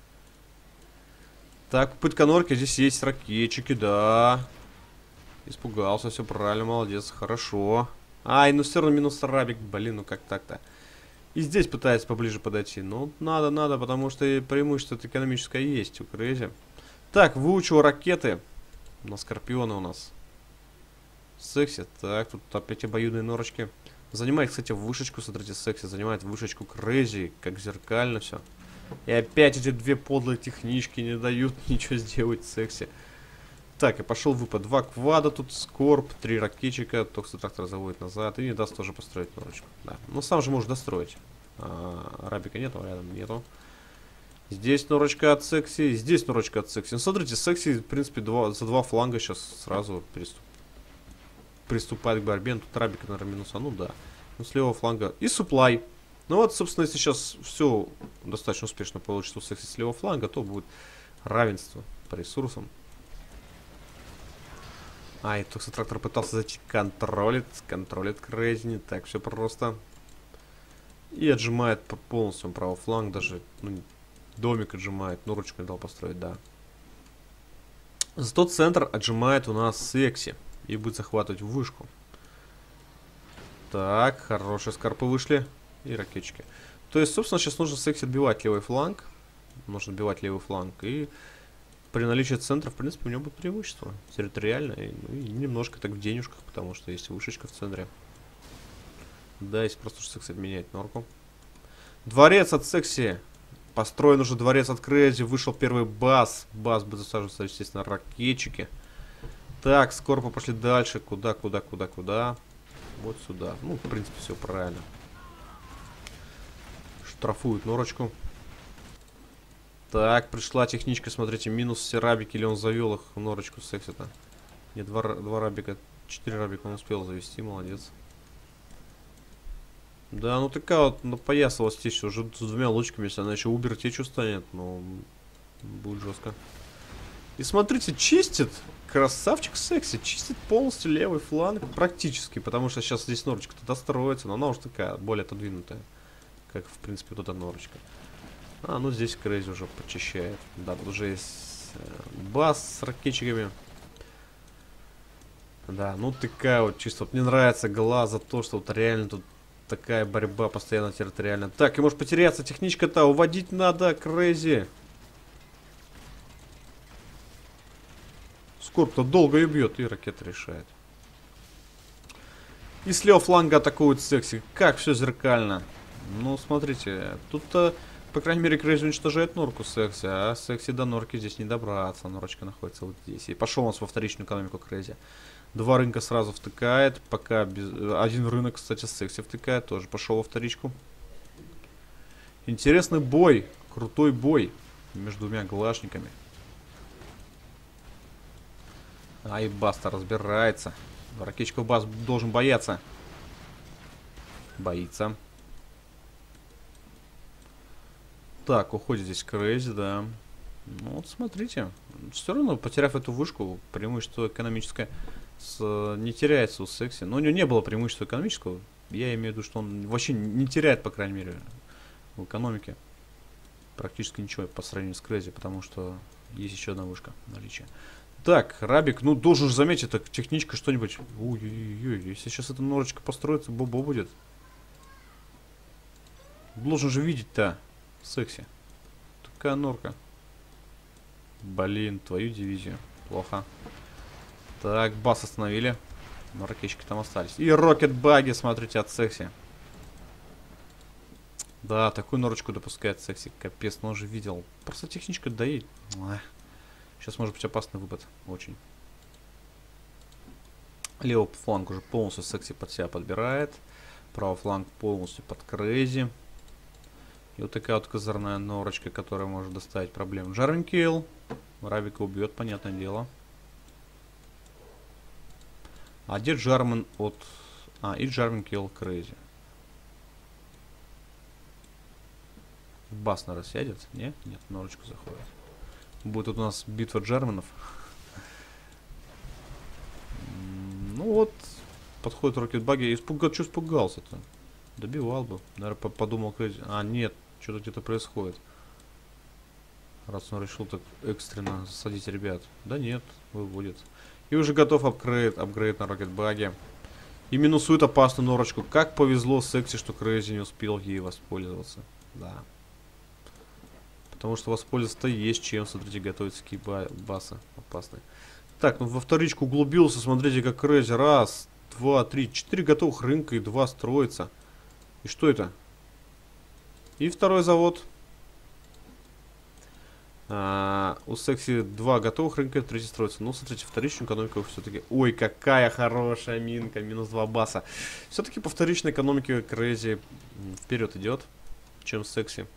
Так, попытка норки, здесь есть ракетчики, да. Испугался, все правильно, молодец, хорошо. Ай, ну все равно минус рабик, блин, ну как так-то. И здесь пытается поближе подойти. Ну, надо, надо, потому что и преимущество экономическое есть у Крейзи. Так, выучил ракеты. На Скорпиона у нас. Секси. Так, тут опять обоюдные норочки. Занимает, кстати, вышечку, смотрите, Секси. Занимает вышечку Крейзи. Как зеркально все. И опять эти две подлые технички не дают ничего сделать Секси. Так, и пошел выпад. Два квада тут, Скорб, три ракетчика. Токси трактор заводит назад. И не даст тоже построить норочку. Да. Ну, сам же может достроить. А, Рабика нету, рядом нету. Здесь норочка от Секси. Здесь норочка от Секси. Ну, смотрите, Секси, в принципе, два, за два фланга сейчас сразу приступ, приступает к борьбе. Ну, тут Рабика, наверное, минуса. Ну, да. Ну, с левого фланга. И суплай. Ну, вот, собственно, если сейчас все достаточно успешно получится у Секси с левого фланга, то будет равенство по ресурсам. А, и Токси трактор пытался зайти, контролит, контролит Крейзи, не так все просто. И отжимает полностью правый фланг, даже, ну, домик отжимает, но ручку не дал построить, да. Зато центр отжимает у нас Секси и будет захватывать вышку. Так, хорошие скорпы вышли и ракетчики. То есть, собственно, сейчас нужно Секси отбивать левый фланг. Нужно отбивать левый фланг и... При наличии центра, в принципе, у него будет преимущество территориально и, ну, и немножко так в денежках, потому что есть вышечка в центре. Да, есть просто что Секси меняет норку. Дворец от Секси. Построен уже дворец от Крейзи. Вышел первый бас. Бас будет засаживаться, естественно, ракетчики. Так, Скорпы пошли дальше. Куда, куда, куда, куда? Вот сюда. Ну, в принципе, все правильно. Штрафуют норочку. Так, пришла техничка, смотрите, минус все рабики, или он завел их в норочку Секси-то. Нет, два, два рабика, четыре рабика он успел завести, молодец. Да, ну такая вот напоясалась течь уже с двумя лучками, если она еще убер течь станет, ну, будет жестко. И смотрите, чистит, красавчик Секси, чистит полностью левый фланг практически, потому что сейчас здесь норочка-то достроится, но она уже такая, более отодвинутая, как, в принципе, вот эта норочка. А, ну здесь Крейзи уже почищает. Да, тут уже есть э, бас с ракетчиками. Да, ну такая вот чисто. Вот мне нравится глаз за то, что вот реально тут такая борьба постоянно территориально. Так, и может потеряться техничка-то. Уводить надо, Крейзи. Скорб-то долго и бьет, и ракета решает. И с левого фланга атакует Секси. Как все зеркально. Ну, смотрите, тут-то... По крайней мере, Крейзи уничтожает норку Секси, а Секси до норки здесь не добраться. Норочка находится вот здесь. И пошел у нас во вторичную экономику Крейзи. Два рынка сразу втыкает. Пока без... Один рынок, кстати, Секси втыкает. Тоже пошел во вторичку. Интересный бой. Крутой бой между двумя глашниками. Ай, Баста разбирается. Ракетчика Бас должен бояться. Боится. Так, уходит здесь Крейзи, да. Ну вот смотрите. Все равно, потеряв эту вышку, преимущество экономическое с, не теряется у Секси. Но у него не было преимущества экономического. Я имею в виду, что он вообще не теряет, по крайней мере, в экономике. Практически ничего по сравнению с Крейзи, потому что есть еще одна вышка наличия. Так, Рабик, ну должен же заметить, это техничка что-нибудь. Ой-ой-ой, если сейчас эта норочка построится, бобо будет. Должен же видеть-то. Секси. Такая норка. Блин, твою дивизию. Плохо. Так, бас остановили. Но ракетчики там остались. И рокет-баги, смотрите, от Секси. Да, такую норочку допускает Секси. Капец, но он же видел. Просто техничка доедет. Сейчас может быть опасный выпад. Очень. Левый фланг уже полностью Секси под себя подбирает. Правый фланг полностью под Крейзи. И вот такая вот козырная норочка, которая может доставить проблем. Джарвин килл. Рабика убьет, понятное дело. А где Джармен от... А, и Джарвин килл Крейзи. Бас, наверное, сядет? Нет? Нет, норочка заходит. Будет тут у нас битва Джарменов. Ну вот, подходит рокетбаги. Испугал, что испугался-то? Добивал бы. Наверное, подумал Крейзи. А, нет. Что-то где-то происходит. Раз он решил так экстренно засадить ребят. Да нет, выводит. И уже готов апгрейд, апгрейд на рокетбаге. И минусует опасную норочку. Как повезло Секси, что Крейзи не успел ей воспользоваться. Да. Потому что воспользоваться-то есть чем. Смотрите, готовятся какие ба басы опасные. Так, ну во вторичку углубился. Смотрите, как Крейзи. Раз, два, три, четыре готовых рынка и два строится. И что это? И второй завод. А, у Секси два готовых рынка, третий строится. Ну, смотрите, вторичную экономику все-таки... Ой, какая хорошая минка, минус два баса. Все-таки по вторичной экономике Крейзи вперед идет, чем Секси.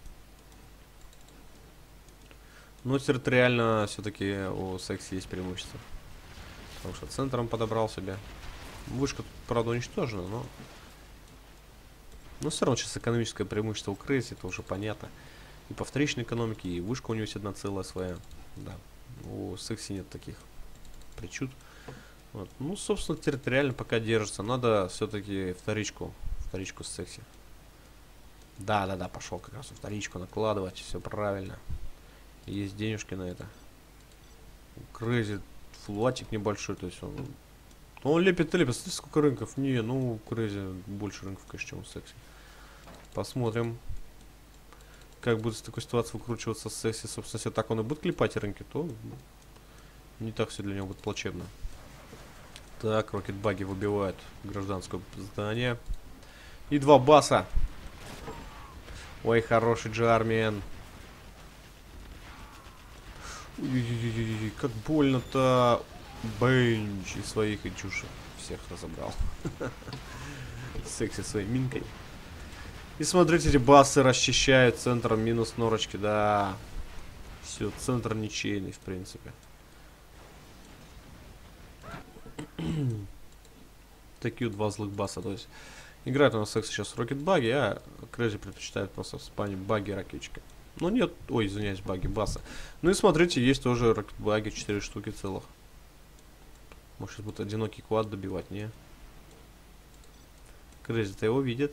Но территориально все-таки у Секси есть преимущество. Потому что центром подобрал себе. Вышка, правда, уничтожена, но... Но все равно сейчас экономическое преимущество у Крейзи, это уже понятно. И по вторичной экономике, и вышка у него есть одна целая своя. Да. У Секси нет таких причуд. Вот. Ну, собственно, территориально пока держится. Надо все-таки вторичку. Вторичку с Секси. Да, да, да, пошел как раз вторичку накладывать. Все правильно. Есть денежки на это. У Крейзи флатик небольшой, то есть он. Он лепит, лепит. Смотрите, сколько рынков. Не, ну, у Крейзи больше рынков, конечно, чем у Секси. Посмотрим. Как будет с такой ситуацией выкручиваться с Секси. Собственно, если так он и будет клепать рынки, то не так все для него будет плачевно. Так, рокетбаги выбивают гражданское здание. И два баса. Ой, хороший Джармен. Ой-ой-ой, как больно-то. Бенч и своих и чуши. Всех разобрал. Секси своей минкой. И смотрите, эти басы расчищают центром минус норочки, да. Все, центр ничейный, в принципе. Такие вот два злых баса, то есть. Играет у нас Секси сейчас рокетбаги, а Крейзи предпочитает просто в спане баги и ракетчики. Ну нет, ой, извиняюсь, баги, баса. Ну и смотрите, есть тоже рокетбаги, четыре штуки целых. Может, сейчас будет одинокий квад добивать, не? Крейзи-то его видит.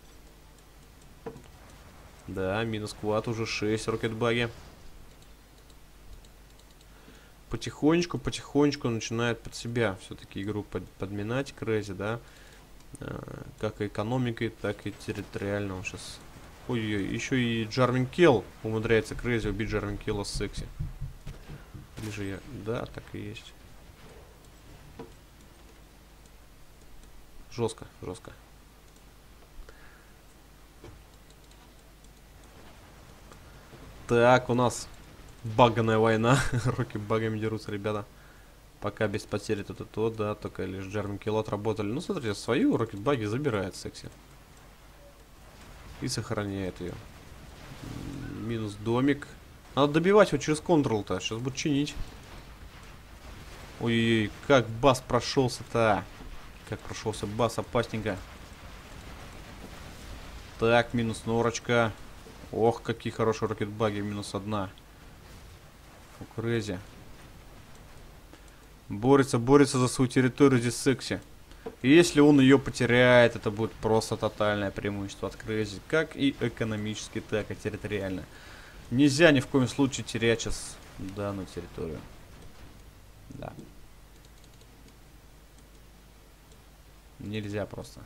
Да, минус квад уже шесть рокетбаги. Потихонечку, потихонечку начинает под себя все-таки игру под, подминать Крейзи, да. А, как и экономикой, так и территориально он сейчас. Ой-ой-ой, еще и Джарвин Келл умудряется Крейзи убить Джарвин Келла с Секси. Или же я... Да, так и есть. Жестко, жестко. Так, у нас баганая война. Роки багами дерутся, ребята. Пока без потери то то то, да, только лишь Джарвин Келл отработали. Ну, смотрите, свою рокетбаги забирает Секси. И сохраняет ее. Минус домик. Надо добивать его через контрол-то. Сейчас будет чинить. Ой-ой-ой, как бас прошелся-то. Как прошелся бас, опасненько. Так, минус норочка. Ох, какие хорошие рокетбаги, минус одна. У Крейзи. Борется, борется за свою территорию здесь Секси. И если он ее потеряет, это будет просто тотальное преимущество от Крейзи. Как и экономически, так и территориально. Нельзя ни в коем случае терять сейчас данную территорию. Да. Нельзя просто.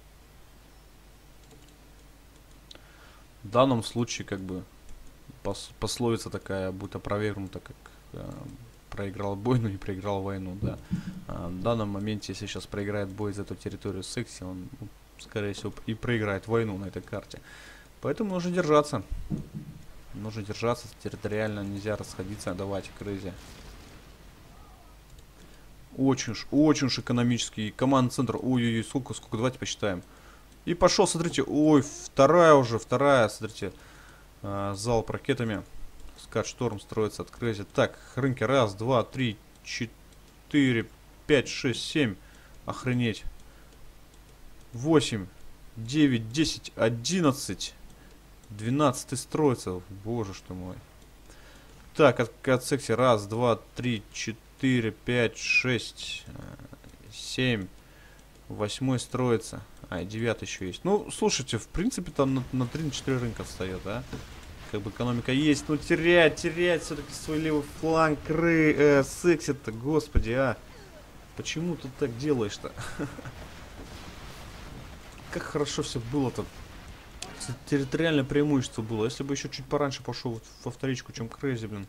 В данном случае, как бы, пос пословица такая будет опровергнута, как э, проиграл бой, но не проиграл войну, да. А в данном моменте, если сейчас проиграет бой за эту территорию Секси, он, ну, скорее всего, и проиграет войну на этой карте. Поэтому нужно держаться. Нужно держаться, территориально нельзя расходиться, давайте Крейзи. Очень уж, очень уж экономический. Командный центр, ой-ой-ой, сколько, сколько, давайте посчитаем. И пошел, смотрите, ой, вторая уже, вторая, смотрите, а, залп ракетами. Скат-шторм строится от Крейзи. Так, рынки, раз, два, три, четыре, пять, шесть, семь. Охренеть. восемь, девять, десять, одиннадцать. двенадцать строится, боже что мой. Так, от, от Секси, раз, два, три, четыре, пять, шесть, семь. Восьмой строится. А, девятый еще есть. Ну, слушайте, в принципе, там на, на три-четыре рынка встает, да? Как бы экономика есть. Ну, терять, терять все-таки свой левый фланг. Кры, э, Секси-то, господи, а. Почему ты так делаешь-то? как хорошо все было-то. Территориальное преимущество было. Если бы еще чуть пораньше пошел вот во вторичку, чем Крейзи, блин.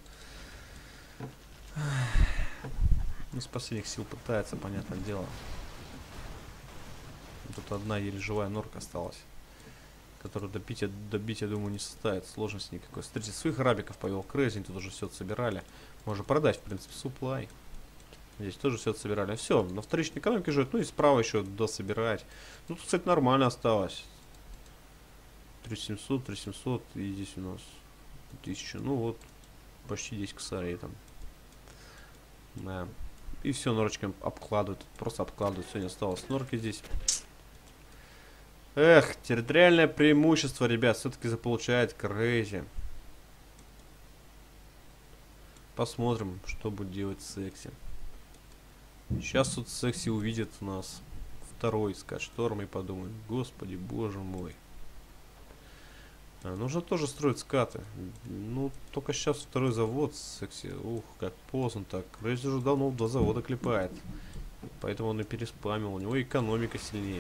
Из последних сил пытается, понятное дело. Тут одна еле живая норка осталась, которую добить, добить, я думаю, не составит сложности никакой. Смотрите, своих рабиков повел Крейзи, тут уже все собирали. Можно продать, в принципе, суплай. Здесь тоже все собирали. Все, на вторичной экономике живет. Ну и справа еще дособирать. Ну, тут, кстати, нормально осталось. три семьсот, три семьсот. И здесь у нас тысяча. Ну вот, почти десять косарей там. Да. И все норочками обкладывают. Просто обкладывают. Все, не осталось норки здесь. Эх, территориальное преимущество, ребят, все-таки заполучает Крейзи. Посмотрим, что будет делать Секси. Сейчас тут Секси увидит у нас второй скат-шторм и подумает: господи, боже мой. А, нужно тоже строить скаты. Ну, только сейчас второй завод Секси. Ух, как поздно так. Крейзи уже давно два завода клепает. Поэтому он и переспамил. У него экономика сильнее.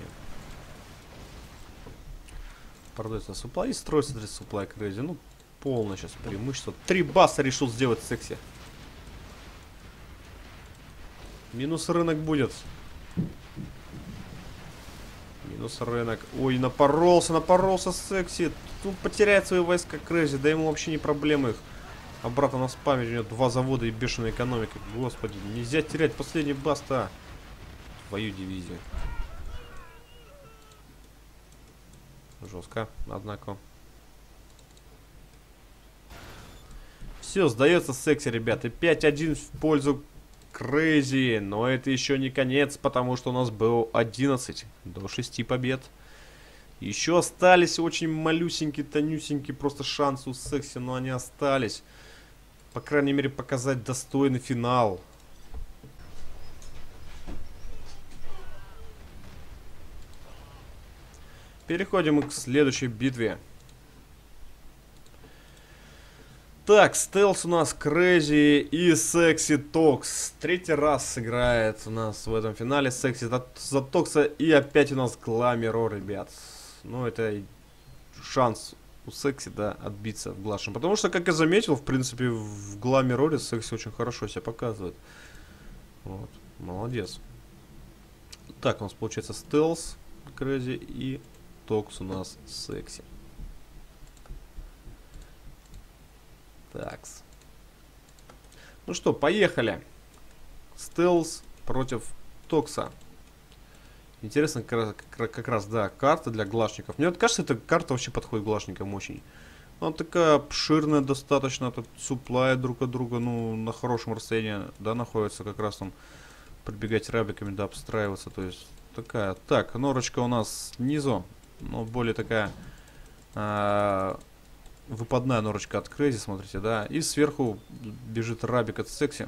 Продается суплай и строится для суплай Крейзи. Ну, полное сейчас преимущество. Три баса решил сделать Секси. Минус рынок будет. Минус рынок. Ой, напоролся, напоролся Секси. Тут потеряет свои войска Крейзи. Да ему вообще не проблема их обратно на спамить. У него два завода и бешеная экономика. Господи, нельзя терять последний бас-то. Твою дивизию. Жестко, однако. Все, сдается Секси, ребята. пять один в пользу Крейзи. Но это еще не конец, потому что у нас было одиннадцать до шести побед. Еще остались очень малюсенькие, тонюсенькие просто шансы у Секси, но они остались. По крайней мере, показать достойный финал. Переходим к следующей битве. Так, стелс у нас Крейзи и Секси Токс. Третий раз сыграет у нас в этом финале Секси за Токса. И опять у нас Гламиро, ребят. Ну, это шанс у Секси, да, отбиться в Глашем. Потому что, как я заметил, в принципе, в Гламироре Секси очень хорошо себя показывает. Вот, молодец. Так, у нас получается стелс Крейзи и Токс у нас Секси. Такс. Ну что, поехали. Стелс против Токса. Интересно, как раз, как, как раз, да, карта для глашников. Мне вот кажется, эта карта вообще подходит глашникам очень. Она такая обширная достаточно, тут суплай друг от друга, ну, на хорошем расстоянии, да, находится. Как раз там пробегать рабиками, да, обстраиваться, то есть такая. Так, норочка у нас снизу, но более такая а, выпадная норочка от Крейзи, смотрите, да. И сверху бежит рабик от Секси.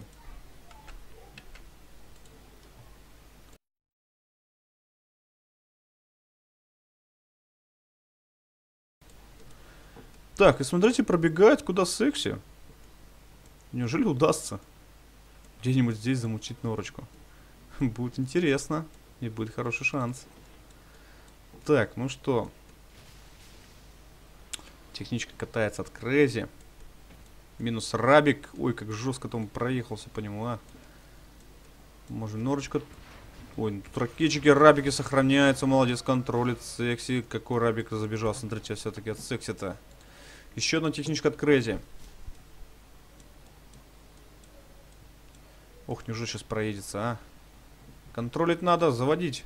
Так, и смотрите, пробегает куда Секси. Неужели удастся где-нибудь здесь замутить норочку? Будет интересно. И будет хороший шанс. Так, ну что. Техничка катается от Крейзи. Минус рабик. Ой, как жестко там проехался по нему, а. Может, норочка. Ой, ну тут ракетчики, рабики сохраняются. Молодец, контролит Секси. Какой рабик забежал? Смотрите, все-таки от Секси-то. Еще одна техничка от Крейзи. Ох, неужели сейчас проедется, а? Контролить надо, заводить.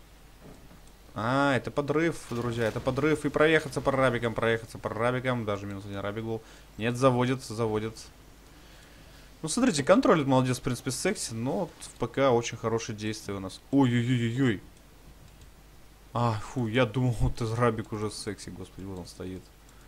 А, это подрыв, друзья, это подрыв. И проехаться по рабикам, проехаться по рабикам. Даже минус один рабик был. Нет, заводит, заводит. Ну, смотрите, контролит, молодец, в принципе, Секси. Но вот в ПК очень хорошие действия у нас. Ой-ой-ой-ой. А, фу, я думал, вот из рабик уже Секси, господи, вот он стоит.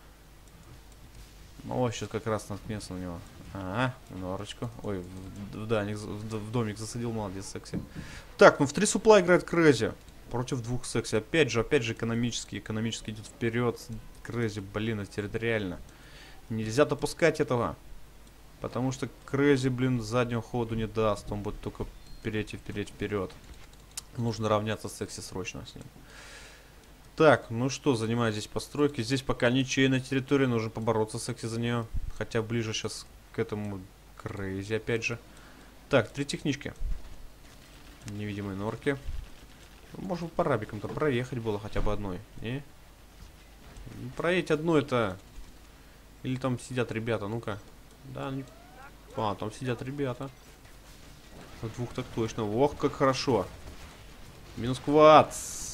О, сейчас как раз наткнется на него. Ага, норочку. Ой, в, в, домик, в, в домик засадил, молодец, Секси. Так, ну в три супла играет Крейзи. Против двух Секси. Опять же, опять же экономически. Экономически идет вперед. Крейзи, блин, это территориально. Нельзя допускать этого. Потому что Крейзи, блин, заднего ходу не даст. Он будет только вперед и вперед вперед. Нужно равняться с Секси срочно с ним. Так, ну что, занимаю здесь постройки. Здесь пока ничейная территория, нужно побороться, секси, за нее. Хотя ближе сейчас к этому крейзи, опять же. Так, три технички. Невидимые норки. Ну, может, по рабикам-то проехать было хотя бы одной. Не? Ну, проедь одну это... Или там сидят ребята, ну-ка. Да, не... А, там сидят ребята. В двух так точно. Ох, как хорошо. Минус квад.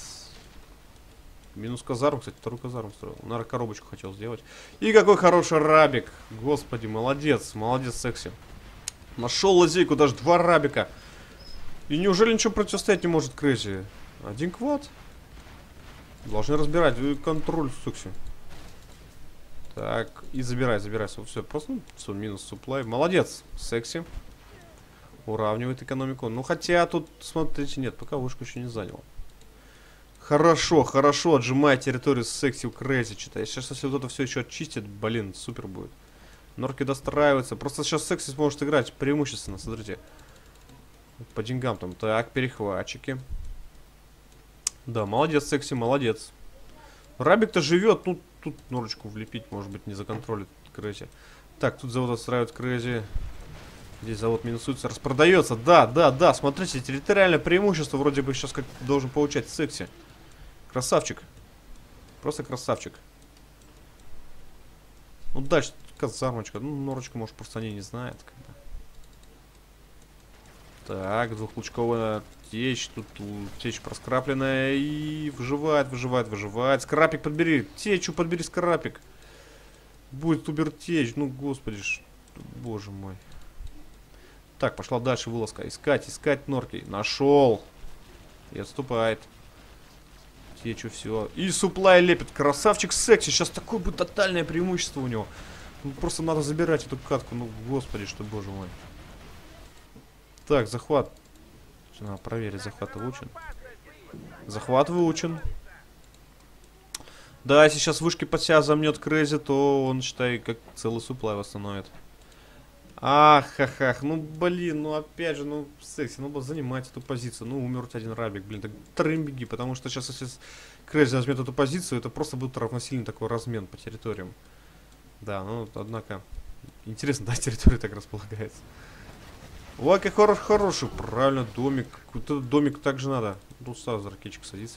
Минус казарм, кстати, вторую казарму строил. Наверное, коробочку хотел сделать. И какой хороший рабик. Господи, молодец. Молодец, секси. Нашел лазейку, даже два рабика. И неужели ничего противостоять не может крейзи? Один квад. Должны разбирать. Контроль, секси. Так, и забирай, забирай. Все, просто все, минус суплай. Молодец, секси. Уравнивает экономику. Ну, хотя тут, смотрите, нет, пока вышку еще не занял. Хорошо, хорошо, отжимает территорию секси у крейзи. Читай. Сейчас, если вот это все еще очистит, блин, супер будет. Норки достраиваются. Просто сейчас секси сможет играть преимущественно, смотрите. По деньгам там. Так, перехватчики. Да, молодец, секси, молодец. Рабик-то живет, ну, тут норочку влепить, может быть, не законтролит крейзи. Так, тут завод отстраивает крейзи. Здесь завод минусуется, распродается. Да, да, да, смотрите, территориальное преимущество вроде бы сейчас как должен получать секси. Красавчик. Просто красавчик. Ну, дальше казармочка. Ну, норочка, может, просто они не знают. Так, двухлучковая течь. Тут течь проскрапленная. И выживает, выживает, выживает. Скрапик подбери. Течу подбери, скрапик. Будет убертечь. Ну, господи ж. Боже мой. Так, пошла дальше вылазка. Искать, искать норки. Нашел. И отступает. Течу все. И суплай лепит. Красавчик секси. Сейчас такое будет тотальное преимущество у него. Ну, просто надо забирать эту катку. Ну, господи, что, боже мой. Так, захват. Надо проверить, захват выучен. Захват выучен. Да, если сейчас вышки под себя замнет крейзи, то он, считай, как целый суплай восстановит. Ах, ах, ах, ну блин, ну опять же, ну секси, ну занимать эту позицию. Ну умер один рабик, блин, так трым беги, потому что сейчас, если крейзи возьмет эту позицию, это просто будет равносильный такой размен по территориям. Да, ну, однако, интересно, да, территория так располагается. Ой, какой хороший, хороший, правильно, домик. Вот этот домик также надо. Тут сразу ракетчик садится.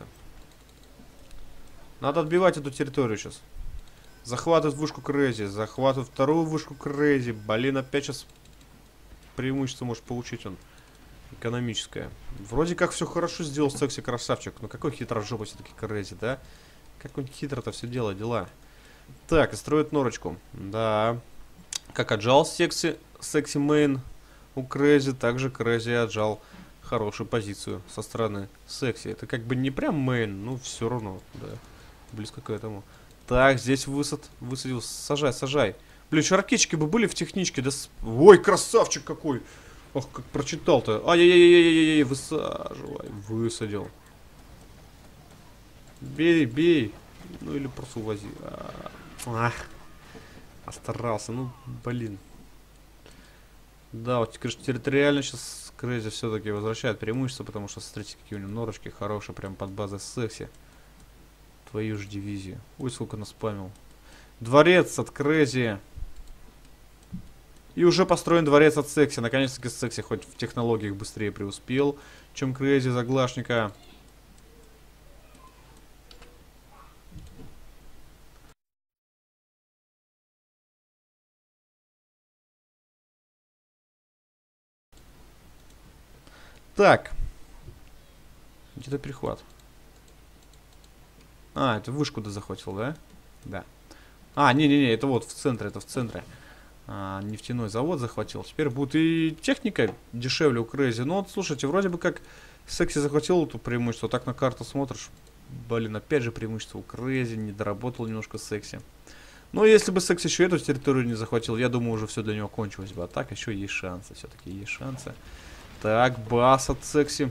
Надо отбивать эту территорию сейчас. Захватывает вышку крейзи, захватывает вторую вышку крейзи. Блин, опять сейчас преимущество может получить он. Экономическое. Вроде как все хорошо сделал секси красавчик. Но какой хитрожопый все-таки крейзи, да? Как он хитро-то все делает, дела. Так, и строит норочку. Да. Как отжал секси, секси мейн у крейзи, также крейзи отжал хорошую позицию со стороны секси. Это как бы не прям мейн, но все равно, да. Близко к этому. Так, здесь высад, высадил. Сажай, сажай. Блин, еще ракетчики бы были в техничке. Да с... Ой, красавчик какой. Ох, как прочитал-то. Ай-яй-яй-яй-яй-яй, высаживай. Высадил. Бей, бей. Ну или просто увози. Ах. Остарался. Ну, блин. Да, вот, конечно, территориально сейчас крейзи все-таки возвращает преимущество, потому что, смотрите, какие у него норочки хорошие, прям под базой секси. Твою же дивизию. Ой, сколько наспамил. Дворец от крейзи. И уже построен дворец от секси. Наконец-таки секси хоть в технологиях быстрее преуспел, чем крейзи заглашника. Так. Где-то перехват. А, это вышку ты захватил, да? Да. А, не-не-не, это вот в центре, это в центре. А, нефтяной завод захватил. Теперь будет и техника дешевле у крейзи. Но вот, слушайте, вроде бы как секси захватил эту преимущество. Так на карту смотришь. Блин, опять же преимущество у крейзи. Не доработал немножко секси. Но если бы секси еще эту территорию не захватил, я думаю, уже все для него кончилось бы. А так еще есть шансы. Все-таки есть шансы. Так, бас от секси.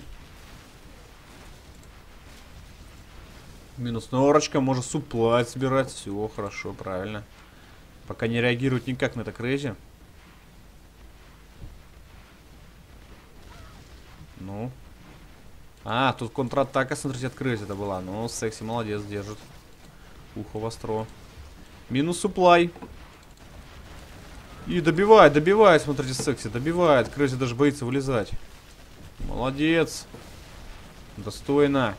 Минус норочка, может суплать собирать. Все хорошо, правильно. Пока не реагирует никак на это крейзи. Ну. А, тут контратака, смотрите, от Crazy это была. Ну, секси молодец, держит. Ухо востро. Минус суплай. И добивает, добивает, смотрите, секси, добивает. Crazy даже боится вылезать. Молодец. Достойно.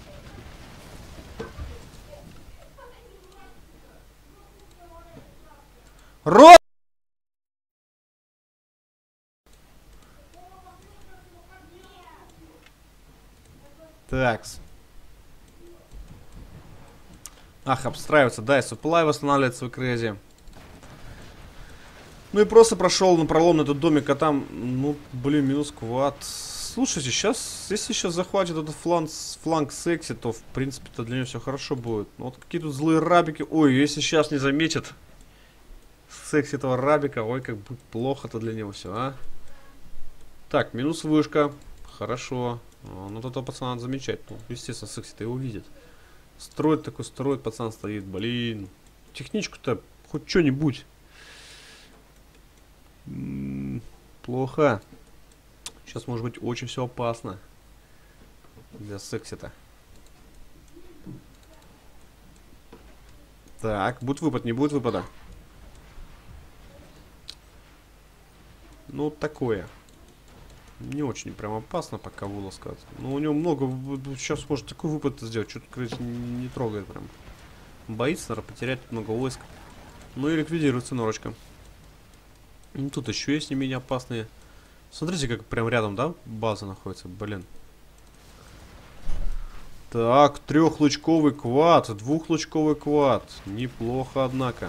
Ро! Такс. Ах, обстраивается, да, и суплай восстанавливает свой Crazy. Ну и просто прошел на пролом на этот домик, а там, ну, блин, минус квад. Слушайте, сейчас, если сейчас захватит этот фланг, фланг секси, то, в принципе-то, для него все хорошо будет. Ну, вот какие тут злые рабики. Ой, если сейчас не заметит секси этого рабика, ой, как будет плохо-то для него все, а. Так, минус вышка. Хорошо. Ну, то пацана надо замечать. Ну, естественно, секси-то его видит. Строит такой, строит, пацан стоит. Блин. Техничку-то хоть что-нибудь. Плохо. Сейчас может быть очень все опасно. Для секси-то. Так, будет выпад, не будет выпада. Ну, такое. Не очень прям опасно, пока вылазка. Ну, у него много. Сейчас может такой выпад сделать. Что-то, короче, не трогает прям. Боится, наверное, потерять много войск. Ну и ликвидируется норочка. Ну, тут еще есть не менее опасные. Смотрите, как прям рядом, да, база находится. Блин. Так, трехлучковый квад, двухлучковый квад. Неплохо, однако.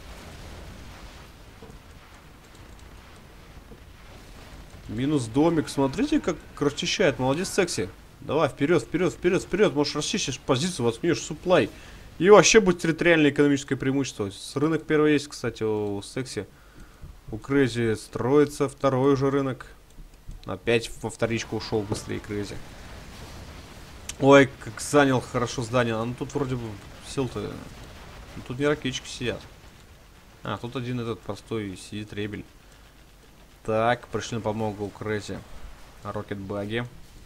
Минус домик. Смотрите, как расчищает. Молодец, секси. Давай, вперед, вперед, вперед, вперед. Можешь расчистить позицию, воткнешь суплай. И вообще будет территориальное экономическое преимущество. Рынок первый есть, кстати, у секси. У Crazy строится второй уже рынок. Опять во вторичку ушел быстрее Crazy. Ой, как занял хорошо здание. А ну тут вроде бы сил-то... Ну, тут не ракетчики сидят. А, тут один этот простой сидит ребель. Так, пришли на помогу у Crazy. Рокетбаги.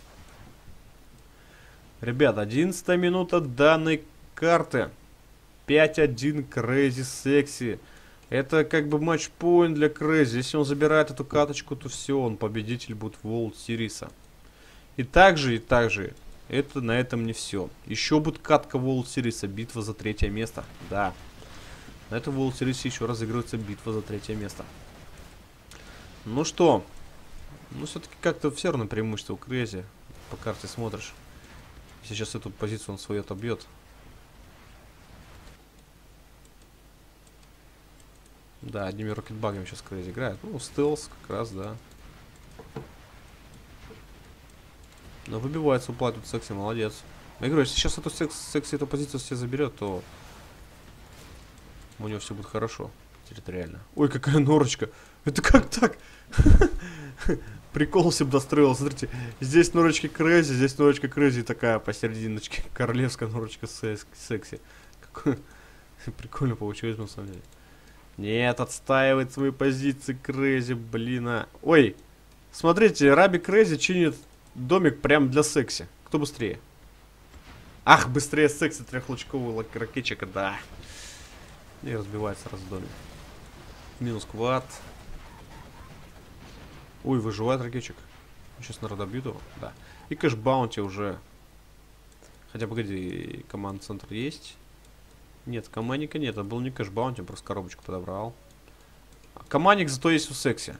Ребят, одиннадцатая минута данной карты. пять один Crazy Sexy. Это как бы матчпоинт для Crazy. Если он забирает эту каточку, то все, он победитель будет World Series. И также, и также, это на этом не все. Еще будет катка World Series, битва за третье место. Да. На этом World Series еще разыгрывается битва за третье место. Ну что? Ну все-таки как-то все равно преимущество у Crazy. По карте смотришь. Сейчас эту позицию он свою отобьет. Да, одними рокетбагами сейчас Crazy играет. Ну, стелс как раз, да. Но выбивается уплат тут секси, молодец. Я говорю, если сейчас эту секс, секси эту позицию все заберет, то у него все будет хорошо территориально. Ой, какая норочка. Это как так? Прикол себе достроил. Смотрите, здесь норочки Crazy, здесь норочка Crazy такая посерединочке. Королевская норочка секси. Какой прикольно получилось на самом деле. Нет, отстаивает свои позиции Crazy, блин. А. Ой, смотрите, Раби Crazy чинит домик прям для секси. Кто быстрее? Ах, быстрее секси трехлучкового ракетчика, да. И разбивается раз домик. Минус квад. Ой, выживает ракетчик. Сейчас, наверное, добьют его. Да. И кэш баунти уже. Хотя, погоди, команд-центр есть. Нет, командника нет. Это был не кэш баунти, просто коробочку подобрал. А командник зато есть у секси.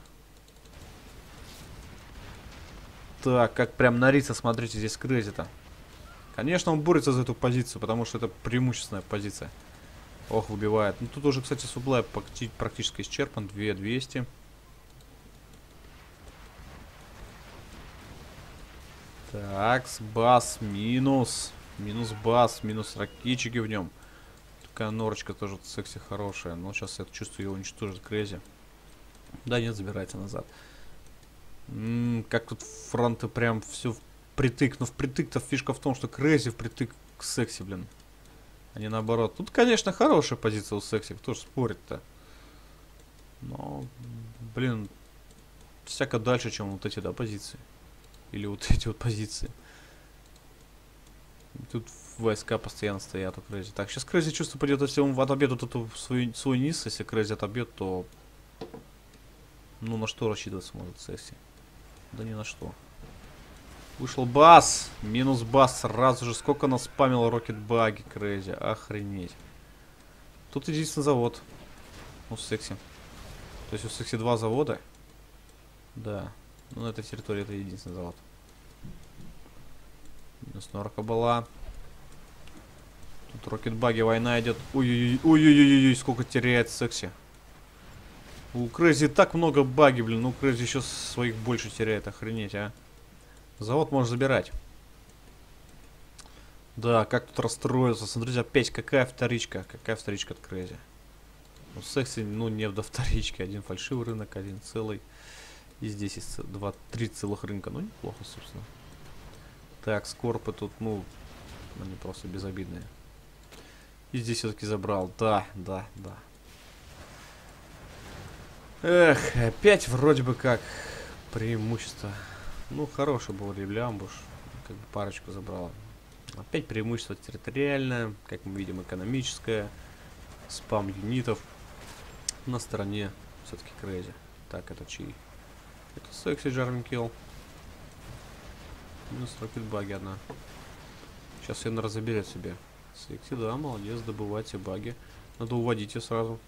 Так, как прям на риса, смотрите, здесь Crazy-то. Конечно, он борется за эту позицию, потому что это преимущественная позиция. Ох, выбивает. Ну, тут уже, кстати, суплай практически исчерпан. две двести. Так, с бас минус. Минус бас, минус ракетчики в нем. Такая норочка тоже секси хорошая. Но сейчас я чувствую, ее уничтожит Crazy. Да нет, забирайте назад. М-м, как тут фронты прям все впритык. Но впритык-то фишка в том, что Crazy впритык к секси, блин. А не наоборот. Тут, конечно, хорошая позиция у секси. Кто же спорит-то? Но, блин, всяко дальше, чем вот эти, да, позиции. Или вот эти вот позиции. Тут войска постоянно стоят у Крейзи. Так, сейчас Крейзи чувство пойдет, если он отобьет вот эту свою, свой низ, если Крейзи отобьет, то... Ну, на что рассчитывать сможет Секси? Да ни на что. Вышел бас. Минус бас сразу же. Сколько нас спамило рокетбаги Крейзи. Охренеть. Тут единственный завод. У Секси. То есть у Секси два завода. Да. Ну, на этой территории это единственный завод. Минус норка была. Тут рокетбаги, война идет. Ой-ой-ой, сколько теряет Секси. У Крейзи так много баги, блин. Ну, Крейзи еще своих больше теряет. Охренеть, а. Завод можно забирать. Да, как тут расстроился. Смотрите, опять какая вторичка. Какая вторичка от Крейзи. У Секси, ну, не до вторички. Один фальшивый рынок, один целый. И здесь есть два, три целых рынка. Ну, неплохо, собственно. Так, скорпы тут, ну, они просто безобидные. И здесь все-таки забрал. Да, да, да. Эх, опять вроде бы как преимущество. Ну, хороший был Леблямбуш. Как бы парочку забрал. Опять преимущество территориальное. Как мы видим, экономическое. Спам юнитов. На стороне все-таки Крейзи. Так, это чьи? Это Секси Джарвин Килл. Минус рокетбаги одна. Сейчас я, наверное, заберет себе. Секси, да, молодец, добывайте баги. Надо уводить ее сразу.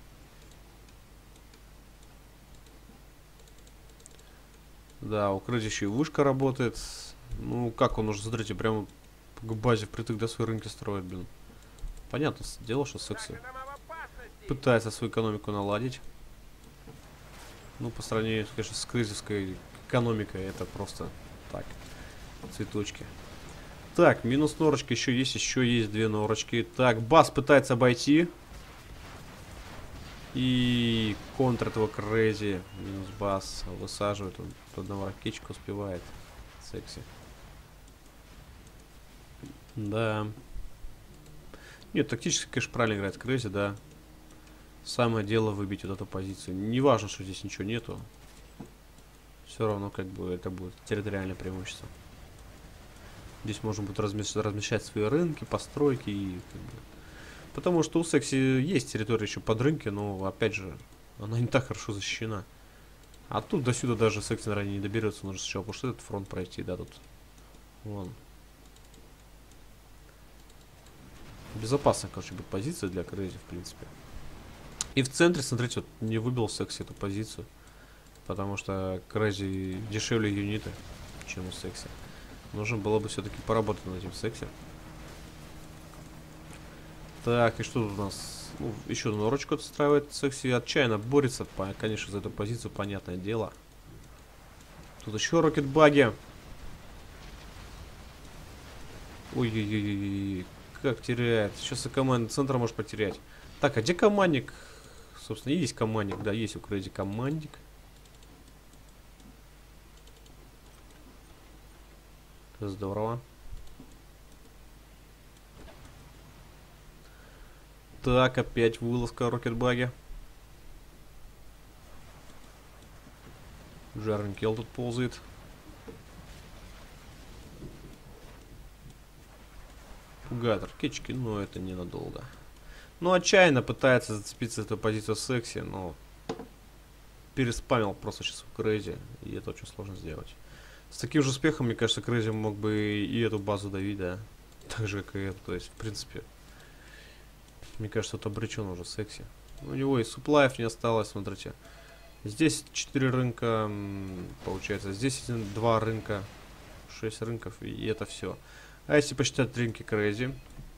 Да, у Крейзи еще и вышка работает. Ну, как он уже, смотрите, прямо к базе впритык до своей рынки строит, блин. Понятно дело, что Секси пытается свою экономику наладить. Ну, по сравнению, конечно, с кризисской экономикой, это просто так, цветочки. Так, минус норочка еще есть, еще есть две норочки. Так, бас пытается обойти. И контр этого Крейзи. Минус бас высаживает. Он одного ракетчика успевает. Секси. Да. Нет, тактически, конечно, правильно играет Крейзи, да. Самое дело выбить вот эту позицию. Не важно, что здесь ничего нету. Все равно, как бы, это будет территориальное преимущество. Здесь можно будет размещать, размещать свои рынки, постройки и... Как бы, потому что у Секси есть территория еще под рынки, но, опять же, она не так хорошо защищена. А тут до сюда даже Секси, наверное, не доберется. Нужно сначала потому что этот фронт пройти, да, тут. Вон. Безопасная, короче, будет позиция для Крейзи, в принципе. И в центре, смотрите, вот не выбил Секси эту позицию. Потому что Крейзи дешевле юниты, чем у Секси. Нужно было бы все-таки поработать над этим Секси. Так, и что тут у нас? Ну, еще норочку отстраивает. Секси отчаянно борется, по, конечно, за эту позицию, понятное дело. Тут еще рокетбаги. Ой-ой-ой, как теряет. Сейчас и команда центра может потерять. Так, а где командник? Собственно, есть командник, да, есть у Крейзи командник. Здорово. Так, опять вылазка рокетбаги. Джарвин Килл тут ползает. Пугает ракетчики, но это ненадолго. Ну, отчаянно пытается зацепиться за эту позицию Секси, но переспамил просто сейчас у Крейзи, и это очень сложно сделать. С таким же успехом, мне кажется, Крейзи мог бы и эту базу давить, да. Так же, как и эту. То есть, в принципе, мне кажется, это обречен уже Секси. У него и суплаев не осталось, смотрите. Здесь четыре рынка, получается. Здесь два рынка, шесть рынков, и это все. А если посчитать рынки Крейзи...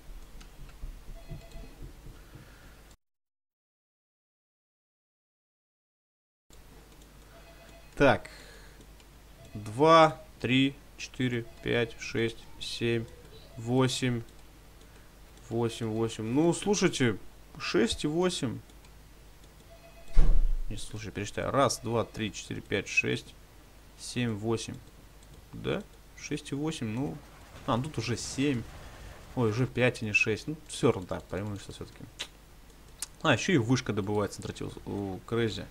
Так. два, три, четыре, пять, шесть, семь, восемь. восемь, восемь. Ну, слушайте, шесть и восемь. Не, слушай, пересчитаю. Раз, два, три, четыре, пять, шесть, семь, восемь. Да? шесть и восемь, ну... А, тут уже семь. Ой, уже пять, а не шесть. Ну, все равно, да, преимущество все-таки. А, еще и вышка добывается, смотрите, у, у Крейзи.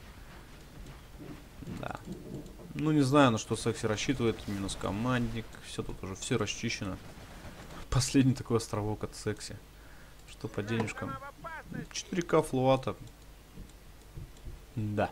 Да. Ну, не знаю, на что Секси рассчитывает. Минус командник. Все тут уже все расчищено. Последний такой островок от секси. Что по денежкам? четыре ка флуата. Да.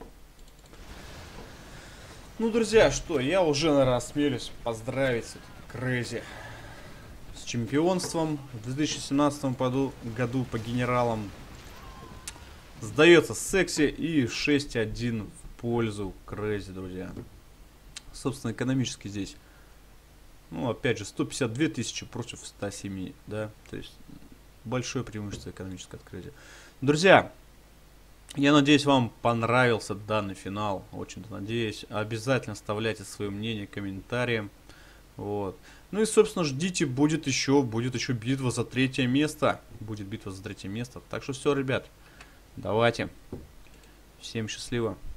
Ну, друзья, что, я уже, наверное, осмелюсь поздравить Crazy с чемпионством. В две тысячи семнадцатом году, году по генералам сдается секси и шесть один в пользу Crazy, друзья. Собственно, экономически здесь, ну, опять же, сто пятьдесят две тысячи против ста семи, да, то есть большое преимущество экономическое от Crazy. Друзья, я надеюсь, вам понравился данный финал, очень-то надеюсь. Обязательно оставляйте свое мнение, комментарии. Вот. Ну и, собственно, ждите, будет еще, будет еще битва за третье место. Будет битва за третье место. Так что все, ребят, давайте. Всем счастливо.